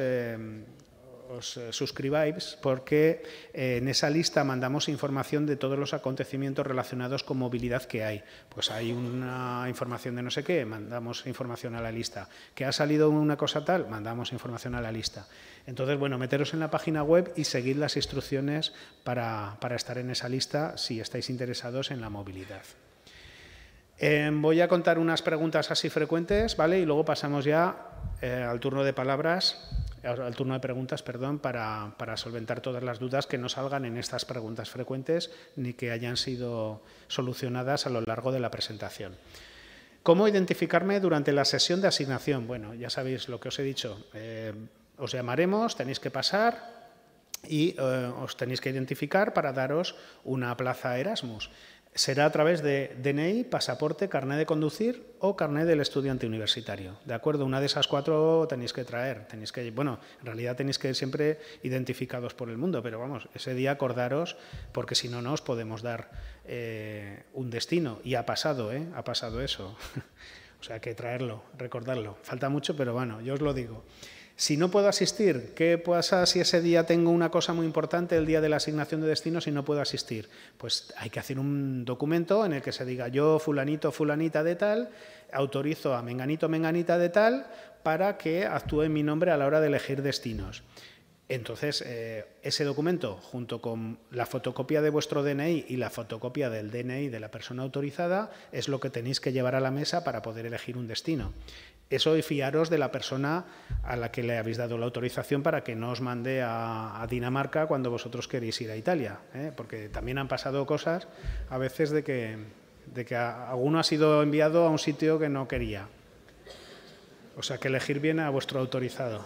suscribáis, porque en esa lista mandamos información de todos los acontecimientos relacionados con movilidad que hay. Pues hay una información de no sé qué, mandamos información a la lista. ¿Que ha salido una cosa tal? Mandamos información a la lista. Entonces, bueno, meteros en la página web y seguid las instrucciones para estar en esa lista si estáis interesados en la movilidad. Voy a contar unas preguntas así frecuentes, ¿vale? Y luego pasamos ya al turno de preguntas, perdón, para solventar todas las dudas que no salgan en estas preguntas frecuentes ni que hayan sido solucionadas a lo largo de la presentación. ¿Cómo identificarme durante la sesión de asignación? Bueno, ya sabéis lo que os he dicho. Os llamaremos, tenéis que pasar y os tenéis que identificar para daros una plaza Erasmus. Será a través de DNI, pasaporte, carnet de conducir o carnet del estudiante universitario. ¿De acuerdo? Una de esas 4 tenéis que traer. Bueno, en realidad tenéis que ir siempre identificados por el mundo, pero vamos, ese día acordaros, porque si no, no os podemos dar un destino. Y ha pasado eso. O sea, que traerlo, recordarlo. Falta mucho, pero bueno, yo os lo digo. Si no puedo asistir, ¿qué pasa si ese día tengo una cosa muy importante, el día de la asignación de destinos, y no puedo asistir? Pues hay que hacer un documento en el que se diga yo, fulanito, fulanita de tal, autorizo a menganito, menganita de tal, para que actúe en mi nombre a la hora de elegir destinos. Entonces, ese documento, junto con la fotocopia de vuestro DNI y la fotocopia del DNI de la persona autorizada, es lo que tenéis que llevar a la mesa para poder elegir un destino. Eso, y fiaros de la persona a la que le habéis dado la autorización para que no os mande a Dinamarca cuando vosotros queréis ir a Italia, porque también han pasado cosas a veces de que alguno ha sido enviado a un sitio que no quería. O sea, que elegir bien a vuestro autorizado.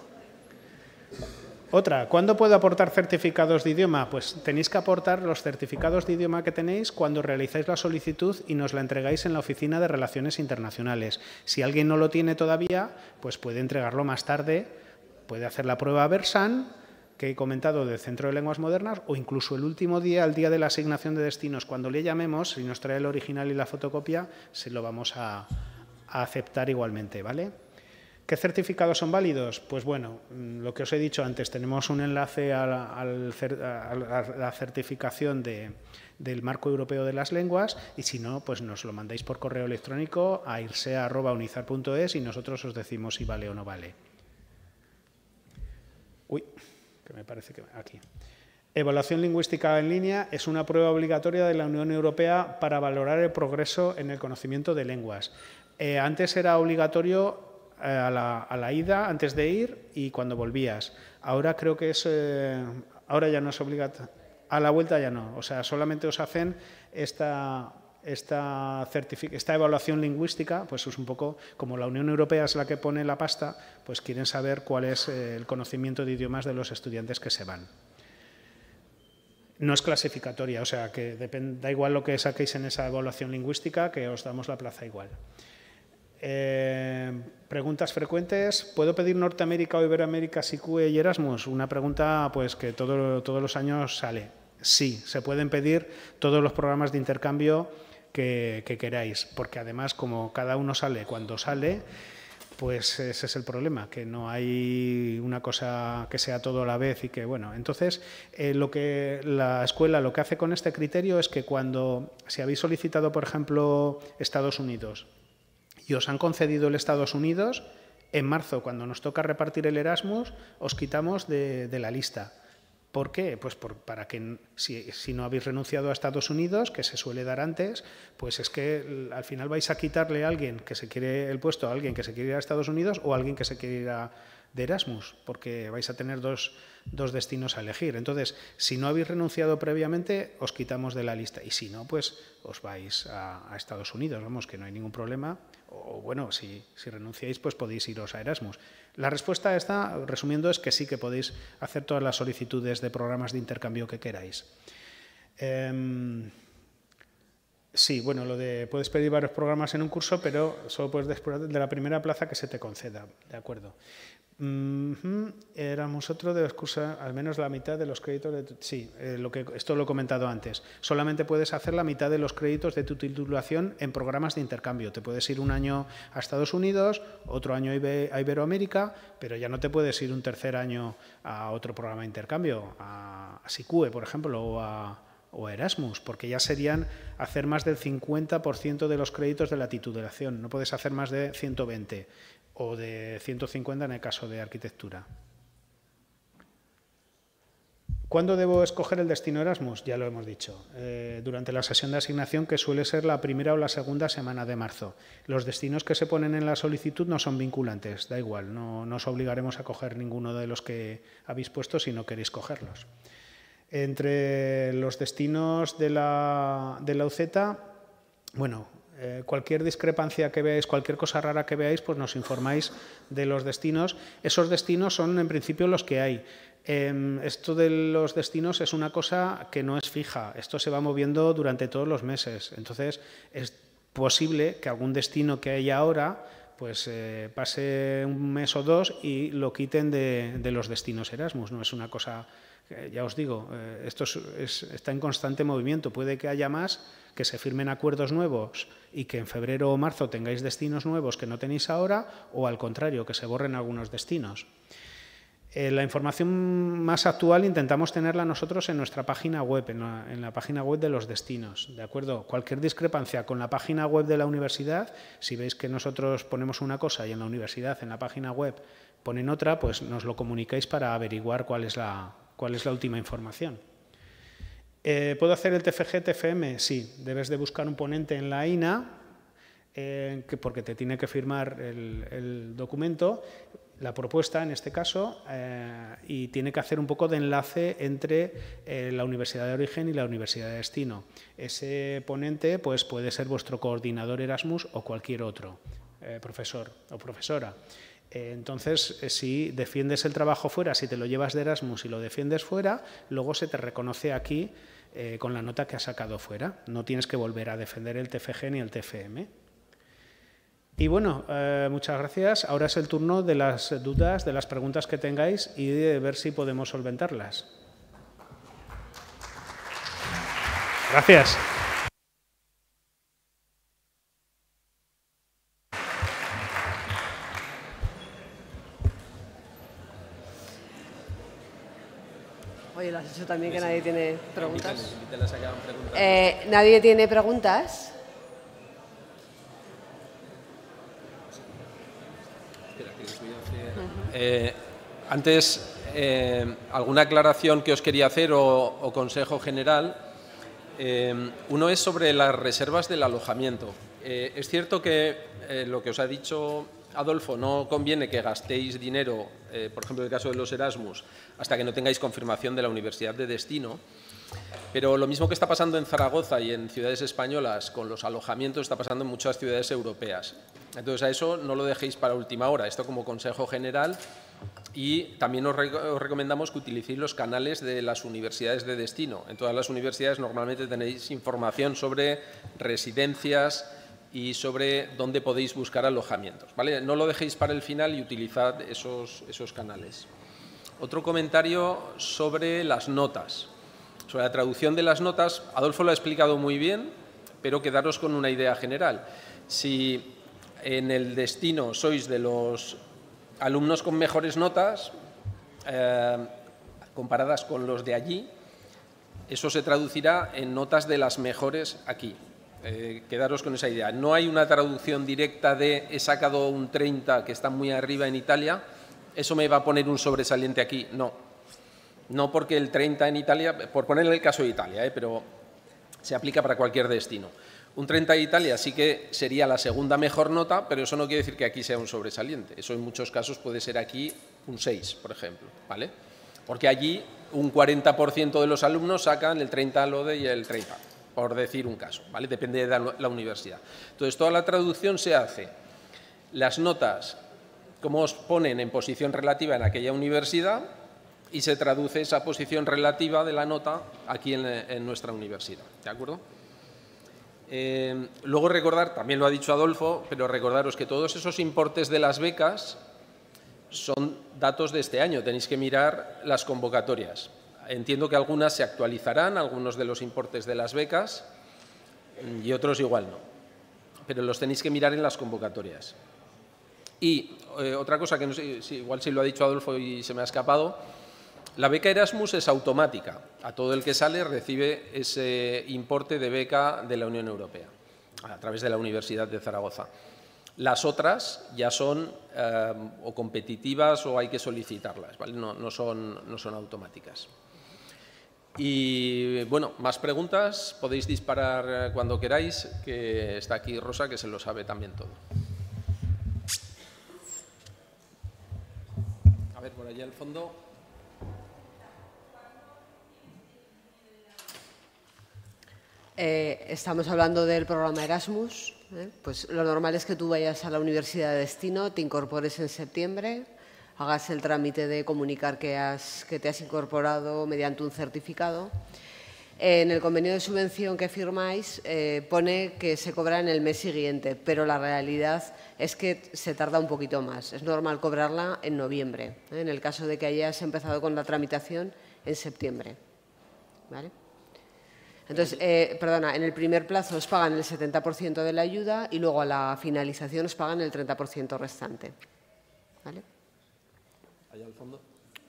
Otra, ¿cuándo puedo aportar certificados de idioma? Pues tenéis que aportar los certificados de idioma que tenéis cuando realizáis la solicitud y nos la entregáis en la Oficina de Relaciones Internacionales. Si alguien no lo tiene todavía, pues puede entregarlo más tarde, puede hacer la prueba Versan, que he comentado, del Centro de Lenguas Modernas, o incluso el último día, el día de la asignación de destinos, cuando le llamemos, si nos trae el original y la fotocopia, se lo vamos a aceptar igualmente, ¿vale? ¿Qué certificados son válidos? Pues bueno, lo que os he dicho antes, tenemos un enlace a la certificación del Marco Europeo de las Lenguas, y si no, pues nos lo mandáis por correo electrónico a irsea@unizar.es y nosotros os decimos si vale o no vale. Uy, que me parece que aquí. Evaluación lingüística en línea es una prueba obligatoria de la Unión Europea para valorar el progreso en el conocimiento de lenguas. Antes era obligatorio a la ida, antes de ir y cuando volvías. Ahora creo que ahora ya no es obligatorio. A la vuelta ya no. O sea, solamente os hacen esta esta evaluación lingüística, pues es un poco como la Unión Europea es la que pone la pasta, pues quieren saber cuál es el conocimiento de idiomas de los estudiantes que se van. No es clasificatoria, o sea, que da igual lo que saquéis en esa evaluación lingüística, que os damos la plaza igual. Preguntas frecuentes. ¿Puedo pedir Norteamérica o Iberoamérica, SICUE y Erasmus? Una pregunta pues, que todos los años sale. Sí, se pueden pedir todos los programas de intercambio que queráis, porque además, como cada uno sale cuando sale, pues ese es el problema, que no hay una cosa que sea todo a la vez y que, bueno, entonces lo que la escuela lo que hace con este criterio es que si habéis solicitado, por ejemplo, Estados Unidos y os han concedido el Estados Unidos, en marzo, cuando nos toca repartir el Erasmus, os quitamos de la lista. ¿Por qué? Pues para que si no habéis renunciado a Estados Unidos, que se suele dar antes, pues es que al final vais a quitarle a alguien que se quiere el puesto a alguien que se quiere ir a Estados Unidos o a alguien que se quiere ir de Erasmus, porque vais a tener dos destinos a elegir. Entonces, si no habéis renunciado previamente, os quitamos de la lista. Y si no, pues os vais a Estados Unidos, vamos, que no hay ningún problema. O bueno, si renunciáis, pues podéis iros a Erasmus. La respuesta a esta, resumiendo, es que sí que podéis hacer todas las solicitudes de programas de intercambio que queráis. Sí, bueno, puedes pedir varios programas en un curso, pero solo puedes después de la primera plaza que se te conceda, ¿de acuerdo? Éramos otro de los cursos, al menos la mitad de los créditos sí, esto lo he comentado antes. Solamente puedes hacer la mitad de los créditos de tu titulación en programas de intercambio. Te puedes ir un año a Estados Unidos, otro año a Iberoamérica, pero ya no te puedes ir un tercer año a otro programa de intercambio, a SICUE, por ejemplo, o a Erasmus, porque ya serían hacer más del 50% de los créditos de la titulación. No puedes hacer más de 120 o de 150 en el caso de arquitectura. ¿Cuándo debo escoger el destino Erasmus? Ya lo hemos dicho. Durante la sesión de asignación, que suele ser la primera o la segunda semana de marzo. Los destinos que se ponen en la solicitud no son vinculantes, da igual, no os obligaremos a coger ninguno de los que habéis puesto si no queréis cogerlos. Entre los destinos de la UZ, bueno, cualquier discrepancia que veáis, cualquier cosa rara que veáis, pues nos informáis de los destinos. Esos destinos son en principio los que hay. Esto de los destinos es una cosa que no es fija, esto se va moviendo durante todos los meses. Entonces, es posible que algún destino que hay ahora pues pase un mes o dos y lo quiten de los destinos Erasmus. No es una cosa, ya os digo, esto está en constante movimiento. Puede que haya más, que se firmen acuerdos nuevos y que en febrero o marzo tengáis destinos nuevos que no tenéis ahora, o al contrario, que se borren algunos destinos. La información más actual intentamos tenerla nosotros en nuestra página web, en la página web de los destinos, ¿de acuerdo? Cualquier discrepancia con la página web de la universidad, si veis que nosotros ponemos una cosa y en la universidad, en la página web, ponen otra, pues nos lo comunicáis para averiguar cuál es la última información. ¿Puedo hacer el TFG, TFM? Sí, debes de buscar un ponente en la INA, porque te tiene que firmar el documento, la propuesta en este caso, y tiene que hacer un poco de enlace entre la universidad de origen y la universidad de destino. Ese ponente pues, puede ser vuestro coordinador Erasmus o cualquier otro profesor o profesora. Entonces, si defiendes el trabajo fuera, si te lo llevas de Erasmus y lo defiendes fuera, luego se te reconoce aquí con la nota que has sacado fuera. No tienes que volver a defender el TFG ni el TFM. Y bueno, muchas gracias. Ahora es el turno de las dudas, de las preguntas que tengáis y de ver si podemos solventarlas. Gracias. Oye, lo has dicho también que nadie tiene preguntas. Invítalas a que hagan preguntas. ¿Nadie tiene preguntas? Antes, alguna aclaración que os quería hacer o consejo general. Uno es sobre las reservas del alojamiento. Es cierto que lo que os ha dicho Adolfo, no conviene que gastéis dinero, por ejemplo, en el caso de los Erasmus, hasta que no tengáis confirmación de la universidad de destino, Pero lo mismo que está pasando en Zaragoza y en ciudades españolas con los alojamientos está pasando en muchas ciudades europeas. Entonces, a eso no lo dejéis para última hora, esto como consejo general. Y también os recomendamos que utilicéis los canales de las universidades de destino. En todas las universidades normalmente tenéis información sobre residencias y sobre dónde podéis buscar alojamientos, ¿vale? No lo dejéis para el final y utilizad esos canales. Otro comentario sobre las notas. Sobre la traducción de las notas, Adolfo lo ha explicado muy bien, pero quedaros con una idea general. Si en el destino sois de los alumnos con mejores notas, comparadas con los de allí, eso se traducirá en notas de las mejores aquí. Quedaros con esa idea. No hay una traducción directa de he sacado un 30 que está muy arriba en Italia, eso me va a poner un sobresaliente aquí. No. No porque el 30 en Italia, por ponerle el caso de Italia, pero se aplica para cualquier destino. Un 30 de Italia sí que sería la segunda mejor nota, pero eso no quiere decir que aquí sea un sobresaliente. Eso en muchos casos puede ser aquí un 6, por ejemplo, ¿vale? Porque allí un 40% de los alumnos sacan el 30 LODE y el 30, por decir un caso, ¿vale? Depende de la universidad. Entonces, toda la traducción se hace. Las notas, como os ponen en posición relativa en aquella universidad, y se traduce esa posición relativa de la nota aquí en nuestra universidad, ¿de acuerdo? Luego recordar, también lo ha dicho Adolfo, pero recordaros que todos esos importes de las becas son datos de este año, tenéis que mirar las convocatorias. Entiendo que algunas se actualizarán, algunos de los importes de las becas, y otros igual no, pero los tenéis que mirar en las convocatorias. Y otra cosa que no sé, igual sí lo ha dicho Adolfo y se me ha escapado, la beca Erasmus es automática. A todo el que sale recibe ese importe de beca de la Unión Europea a través de la Universidad de Zaragoza. Las otras ya son o competitivas o hay que solicitarlas, ¿vale? No son automáticas. Y bueno, más preguntas, podéis disparar cuando queráis, que está aquí Rosa, que se lo sabe también todo. A ver, por allá al fondo. Estamos hablando del programa Erasmus. Pues lo normal es que tú vayas a la universidad de destino, te incorpores en septiembre, hagas el trámite de comunicar que te has incorporado mediante un certificado. En el convenio de subvención que firmáis pone que se cobra en el mes siguiente, pero la realidad es que se tarda un poquito más. Es normal cobrarla en noviembre, en el caso de que hayas empezado con la tramitación en septiembre, ¿vale? Entonces, en el primer plazo os pagan el 70% de la ayuda y luego a la finalización os pagan el 30% restante. ¿Vale? Allá al fondo.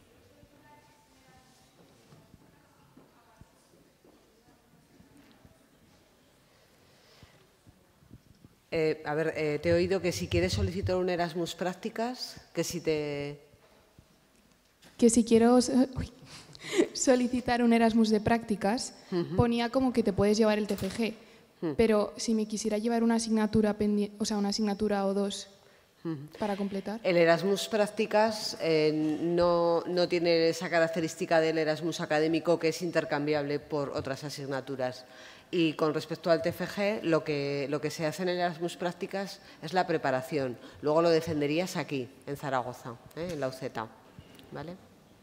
Te he oído que si quieres solicitar un Erasmus Prácticas, que si quiero solicitar un Erasmus de prácticas, ponía como que te puedes llevar el TFG, pero si me quisiera llevar una asignatura pendiente, o sea, una asignatura o dos para completar. El Erasmus Prácticas no tiene esa característica del Erasmus académico, que es intercambiable por otras asignaturas. Y con respecto al TFG, lo que se hace en el Erasmus Prácticas es la preparación. Luego lo defenderías aquí, en Zaragoza, en la UZ, ¿vale?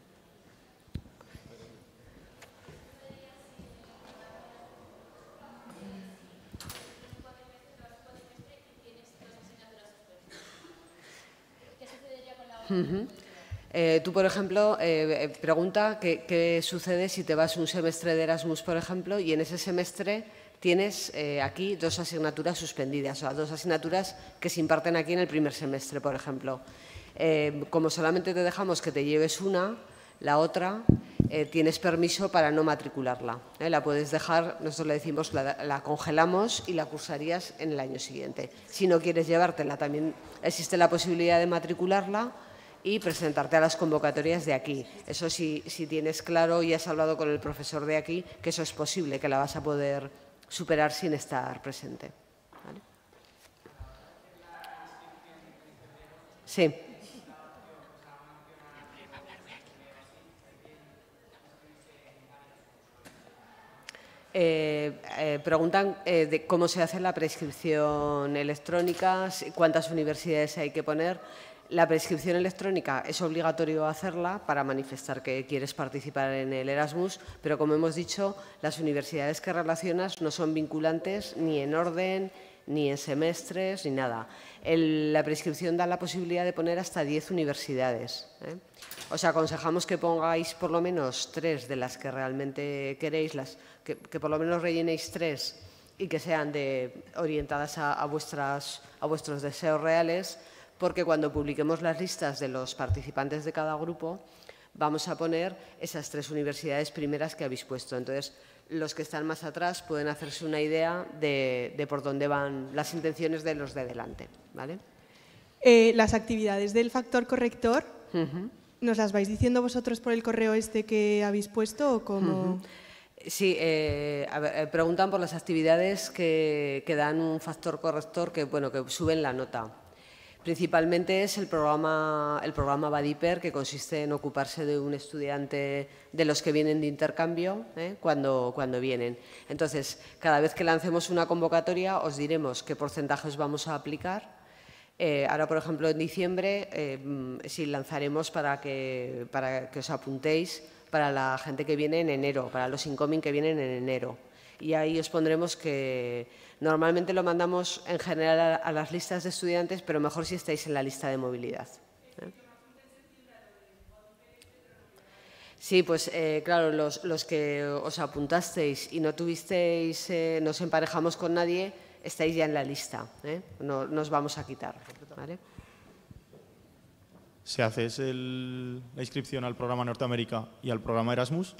Tú, por ejemplo, pregunta qué sucede si te vas un semestre de Erasmus, por ejemplo, y en ese semestre tienes aquí dos asignaturas suspendidas, o sea, dos asignaturas que se imparten aquí en el primer semestre, por ejemplo. Como solamente te dejamos que te lleves una, la otra tienes permiso para no matricularla. La puedes dejar, nosotros le decimos, la congelamos y la cursarías en el año siguiente. Si no quieres llevártela, también existe la posibilidad de matricularla y presentarte a las convocatorias de aquí. Eso si tienes claro y has hablado con el profesor de aquí, que eso es posible, que la vas a poder superar sin estar presente. ¿Vale? Sí. Preguntan de cómo se hace la prescripción electrónica, cuántas universidades hay que poner. La prescripción electrónica es obligatorio hacerla para manifestar que quieres participar en el Erasmus, pero como hemos dicho, las universidades que relacionas no son vinculantes ni en orden, ni en semestres, ni nada. La prescripción da la posibilidad de poner hasta 10 universidades. Os aconsejamos que pongáis por lo menos 3 de las que realmente queréis, que por lo menos rellenéis 3 y que sean orientadas a vuestros deseos reales, porque cuando publiquemos las listas de los participantes de cada grupo vamos a poner esas 3 universidades primeras que habéis puesto. Entonces, los que están más atrás pueden hacerse una idea de por dónde van las intenciones de los de delante, ¿vale? Las actividades del factor corrector, ¿nos las vais diciendo vosotros por el correo que habéis puesto o cómo? Sí, preguntan por las actividades que dan un factor corrector que suben la nota. Principalmente es el programa Badiper, que consiste en ocuparse de un estudiante de los que vienen de intercambio cuando vienen. Entonces, cada vez que lancemos una convocatoria os diremos qué porcentajes vamos a aplicar. Ahora, por ejemplo, en diciembre sí lanzaremos para que os apuntéis para la gente que viene en enero, para los incoming que vienen en enero. Y ahí os pondremos que normalmente lo mandamos en general a las listas de estudiantes, pero mejor si estáis en la lista de movilidad. Sí, pues claro, los que os apuntasteis y no os emparejamos con nadie, estáis ya en la lista, no os vamos a quitar, ¿vale? Si haces la inscripción al programa Norteamérica y al programa Erasmus,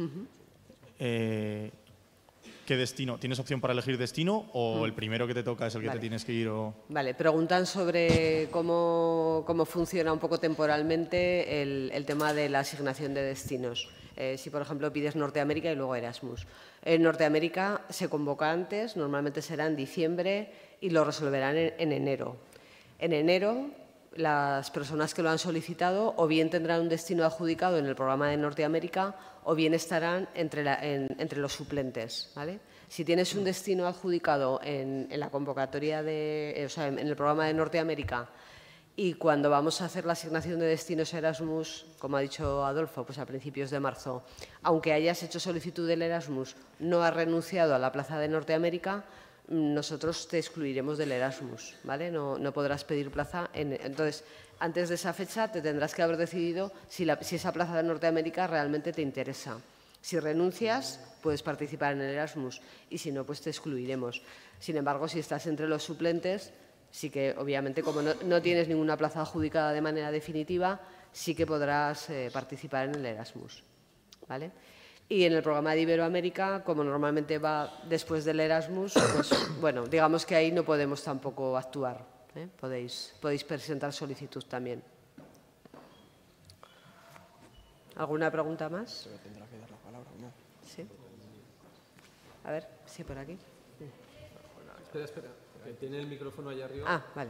¿qué destino? ¿Tienes opción para elegir destino o el primero que te toca es el que te tienes que ir? Vale, preguntan sobre cómo funciona un poco temporalmente el tema de la asignación de destinos. Si, por ejemplo, pides Norteamérica y luego Erasmus. En Norteamérica se convoca antes, normalmente será en diciembre y lo resolverán en enero. En enero, las personas que lo han solicitado o bien tendrán un destino adjudicado en el programa de Norteamérica o bien estarán entre los suplentes, ¿vale? Si tienes un destino adjudicado en la convocatoria en el programa de Norteamérica y cuando vamos a hacer la asignación de destinos Erasmus, como ha dicho Adolfo, pues a principios de marzo, aunque hayas hecho solicitud del Erasmus, no has renunciado a la plaza de Norteamérica, nosotros te excluiremos del Erasmus, ¿vale? No podrás pedir plaza. Entonces, antes de esa fecha te tendrás que haber decidido si esa plaza de Norteamérica realmente te interesa. Si renuncias, puedes participar en el Erasmus y si no, pues te excluiremos. Sin embargo, si estás entre los suplentes, sí que obviamente como no tienes ninguna plaza adjudicada de manera definitiva, sí que podrás participar en el Erasmus, ¿vale? Y en el programa de Iberoamérica, como normalmente va después del Erasmus, pues bueno, digamos que ahí no podemos tampoco actuar, ¿eh? Podéis presentar solicitud también. ¿Alguna pregunta más? Se me tendrá que dar la palabra, ¿no? Sí. A ver, sí, por aquí. Espera, que tiene el micrófono allá arriba. Ah, vale.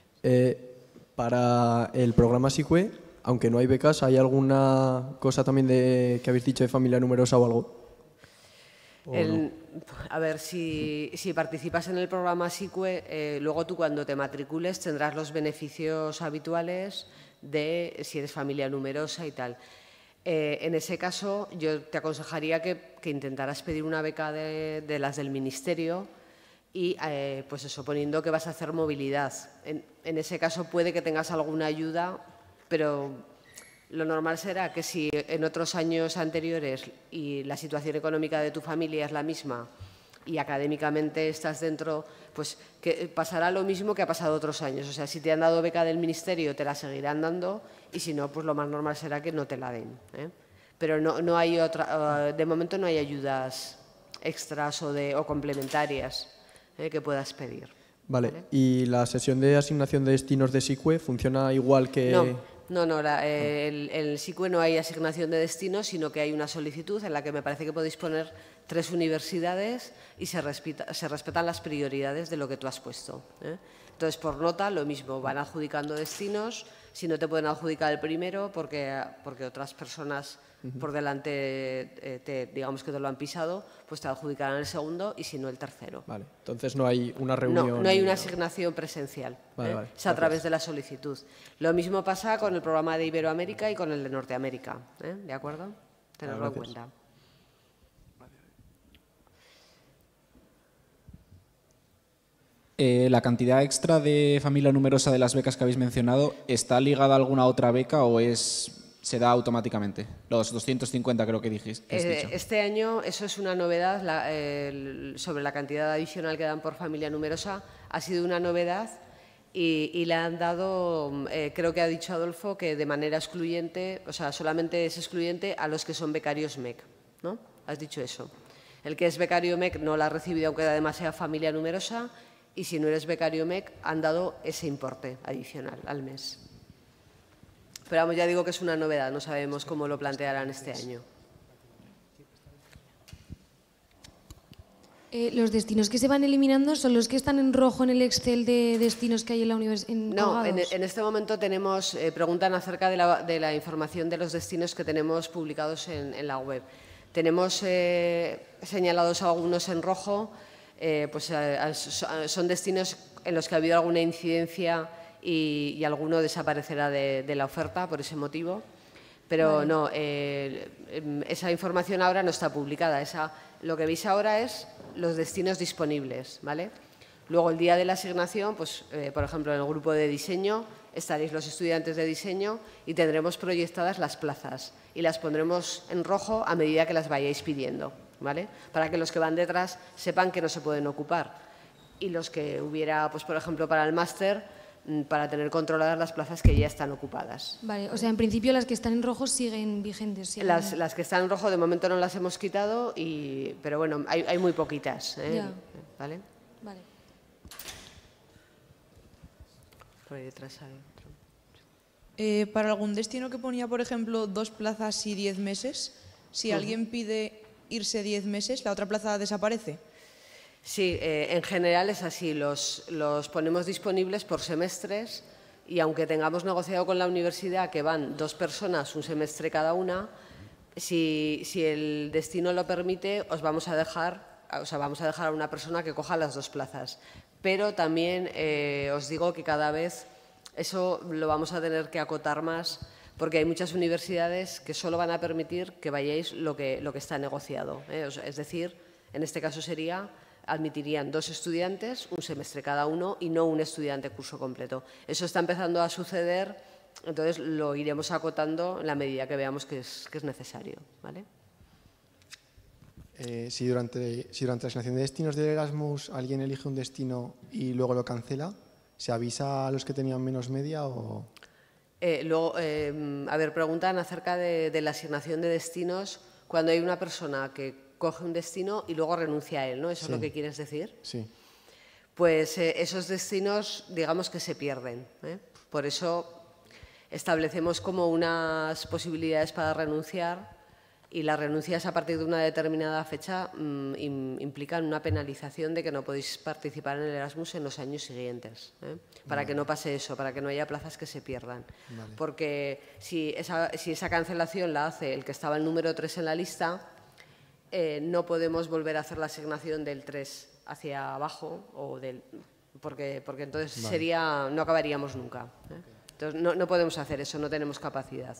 Para el programa SICUE, aunque no hay becas, ¿hay alguna cosa también que habéis dicho de familia numerosa o algo? No? A ver, si participas en el programa SICUE, luego tú cuando te matricules tendrás los beneficios habituales de si eres familia numerosa y tal. En ese caso, yo te aconsejaría que intentaras pedir una beca de las del Ministerio y, pues eso, poniendo que vas a hacer movilidad. En ese caso puede que tengas alguna ayuda, pero lo normal será que si en otros años anteriores y la situación económica de tu familia es la misma y académicamente estás dentro, pues que pasará lo mismo que ha pasado otros años. O sea, si te han dado beca del Ministerio, te la seguirán dando y si no, pues lo más normal será que no te la den, ¿eh? Pero no hay de momento no hay ayudas extras o complementarias que puedas pedir. Vale. ¿Y la sesión de asignación de destinos de SICUE funciona igual que...? No, el SICUE no hay asignación de destinos, sino que hay una solicitud en la que me parece que podéis poner 3 universidades y se respetan las prioridades de lo que tú has puesto. Entonces, por nota, lo mismo, van adjudicando destinos. Si no te pueden adjudicar el primero porque otras personas por delante, digamos que te lo han pisado, pues te adjudicarán el segundo y si no, el tercero. Vale, entonces no hay una reunión. No hay una asignación presencial. Vale, Es a través de la solicitud. Lo mismo pasa con el programa de Iberoamérica y con el de Norteamérica. ¿De acuerdo? Tenerlo en cuenta. ¿La cantidad extra de familia numerosa de las becas que habéis mencionado está ligada a alguna otra beca o se da automáticamente? Los 250 creo que dijiste. Este año, eso es una novedad, sobre la cantidad adicional que dan por familia numerosa, ha sido una novedad y le han dado, creo que ha dicho Adolfo, que de manera excluyente, o sea, solamente es excluyente a los que son becarios MEC, ¿no? Has dicho eso. El que es becario MEC no la ha recibido aunque además sea familia numerosa, y si no eres becario MEC, han dado ese importe adicional al mes. Pero vamos, ya digo que es una novedad, no sabemos cómo lo plantearán este año. ¿Los destinos que se van eliminando son los que están en rojo en el Excel de destinos que hay en la universidad? No, en este momento tenemos, preguntan acerca de la información de los destinos que tenemos publicados en la web. Tenemos señalados algunos en rojo. Pues son destinos en los que ha habido alguna incidencia y alguno desaparecerá de la oferta por ese motivo. Pero vale. No, esa información ahora no está publicada. Lo que veis ahora es los destinos disponibles, ¿vale? Luego, el día de la asignación, pues, por ejemplo, en el grupo de diseño estaréis los estudiantes de diseño y tendremos proyectadas las plazas y las pondremos en rojo a medida que las vayáis pidiendo, ¿vale? Para que los que van detrás sepan que no se pueden ocupar. Y los que hubiera, pues, por ejemplo, para el máster, para tener controladas las plazas que ya están ocupadas. Vale, o sea, en principio las que están en rojo siguen vigentes. ¿Sí? Las que están en rojo de momento no las hemos quitado, pero bueno, hay muy poquitas. Ya. ¿Vale? Vale. Por ahí detrás hay otro. Para algún destino que ponía, por ejemplo, 2 plazas y 10 meses, si alguien pide irse 10 meses, ¿la otra plaza desaparece? Sí, en general es así. Los ponemos disponibles por semestres y aunque tengamos negociado con la universidad que van 2 personas un semestre cada una, si el destino lo permite, vamos a dejar a una persona que coja las 2 plazas. Pero también os digo que cada vez eso lo vamos a tener que acotar más porque hay muchas universidades que solo van a permitir que vayáis lo que está negociado. Es decir, en este caso admitirían 2 estudiantes, un semestre cada uno, y no un estudiante curso completo. Eso está empezando a suceder, entonces lo iremos acotando en la medida que veamos que es necesario, ¿vale? Si durante la asignación de destinos de Erasmus alguien elige un destino y luego lo cancela, ¿se avisa a los que tenían menos media o...? Luego, preguntan acerca de la asignación de destinos cuando hay una persona que coge un destino y luego renuncia a él, ¿no? ¿Eso es lo que quieres decir? Sí. Pues esos destinos, digamos que se pierden, ¿eh? Por eso establecemos como unas posibilidades para renunciar y las renuncias a partir de una determinada fecha implican una penalización de que no podéis participar en el Erasmus en los años siguientes, ¿eh? Para que no pase eso, para que no haya plazas que se pierdan. Vale. Porque si esa cancelación la hace el que estaba el número 3 en la lista, no podemos volver a hacer la asignación del 3 hacia abajo, porque entonces no acabaríamos nunca, ¿eh? Entonces no podemos hacer eso, no tenemos capacidad.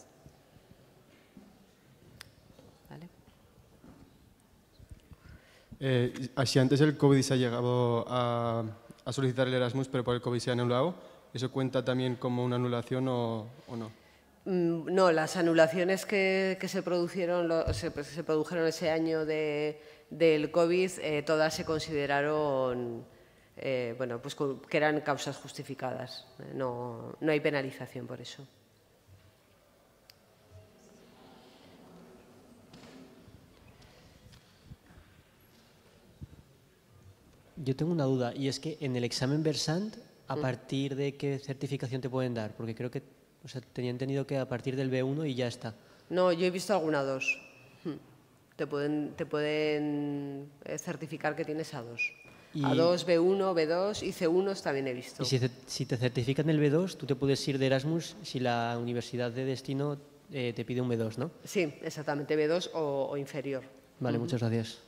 Si antes el COVID se ha llegado a solicitar el Erasmus, pero por el COVID se ha anulado, ¿eso cuenta también como una anulación o no? No, las anulaciones que se produjeron ese año del COVID, todas se consideraron pues que eran causas justificadas. No hay penalización por eso. Yo tengo una duda, y es que en el examen Versant, ¿a partir de qué certificación te pueden dar? Porque creo que, tenía entendido que a partir del B1 y ya está. No, yo he visto alguna 2. te pueden certificar que tienes A2. Y- A2, B1, B2 y C1 también he visto. Y si te certifican el B2, tú te puedes ir de Erasmus si la universidad de destino te pide un B2, ¿no? Sí, exactamente, B2 o inferior. Vale, muchas gracias.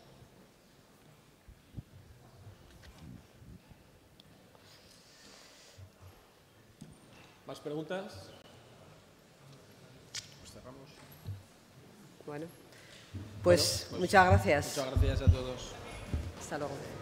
¿Más preguntas? Pues cerramos. Bueno, pues muchas gracias. Muchas gracias a todos. Hasta luego.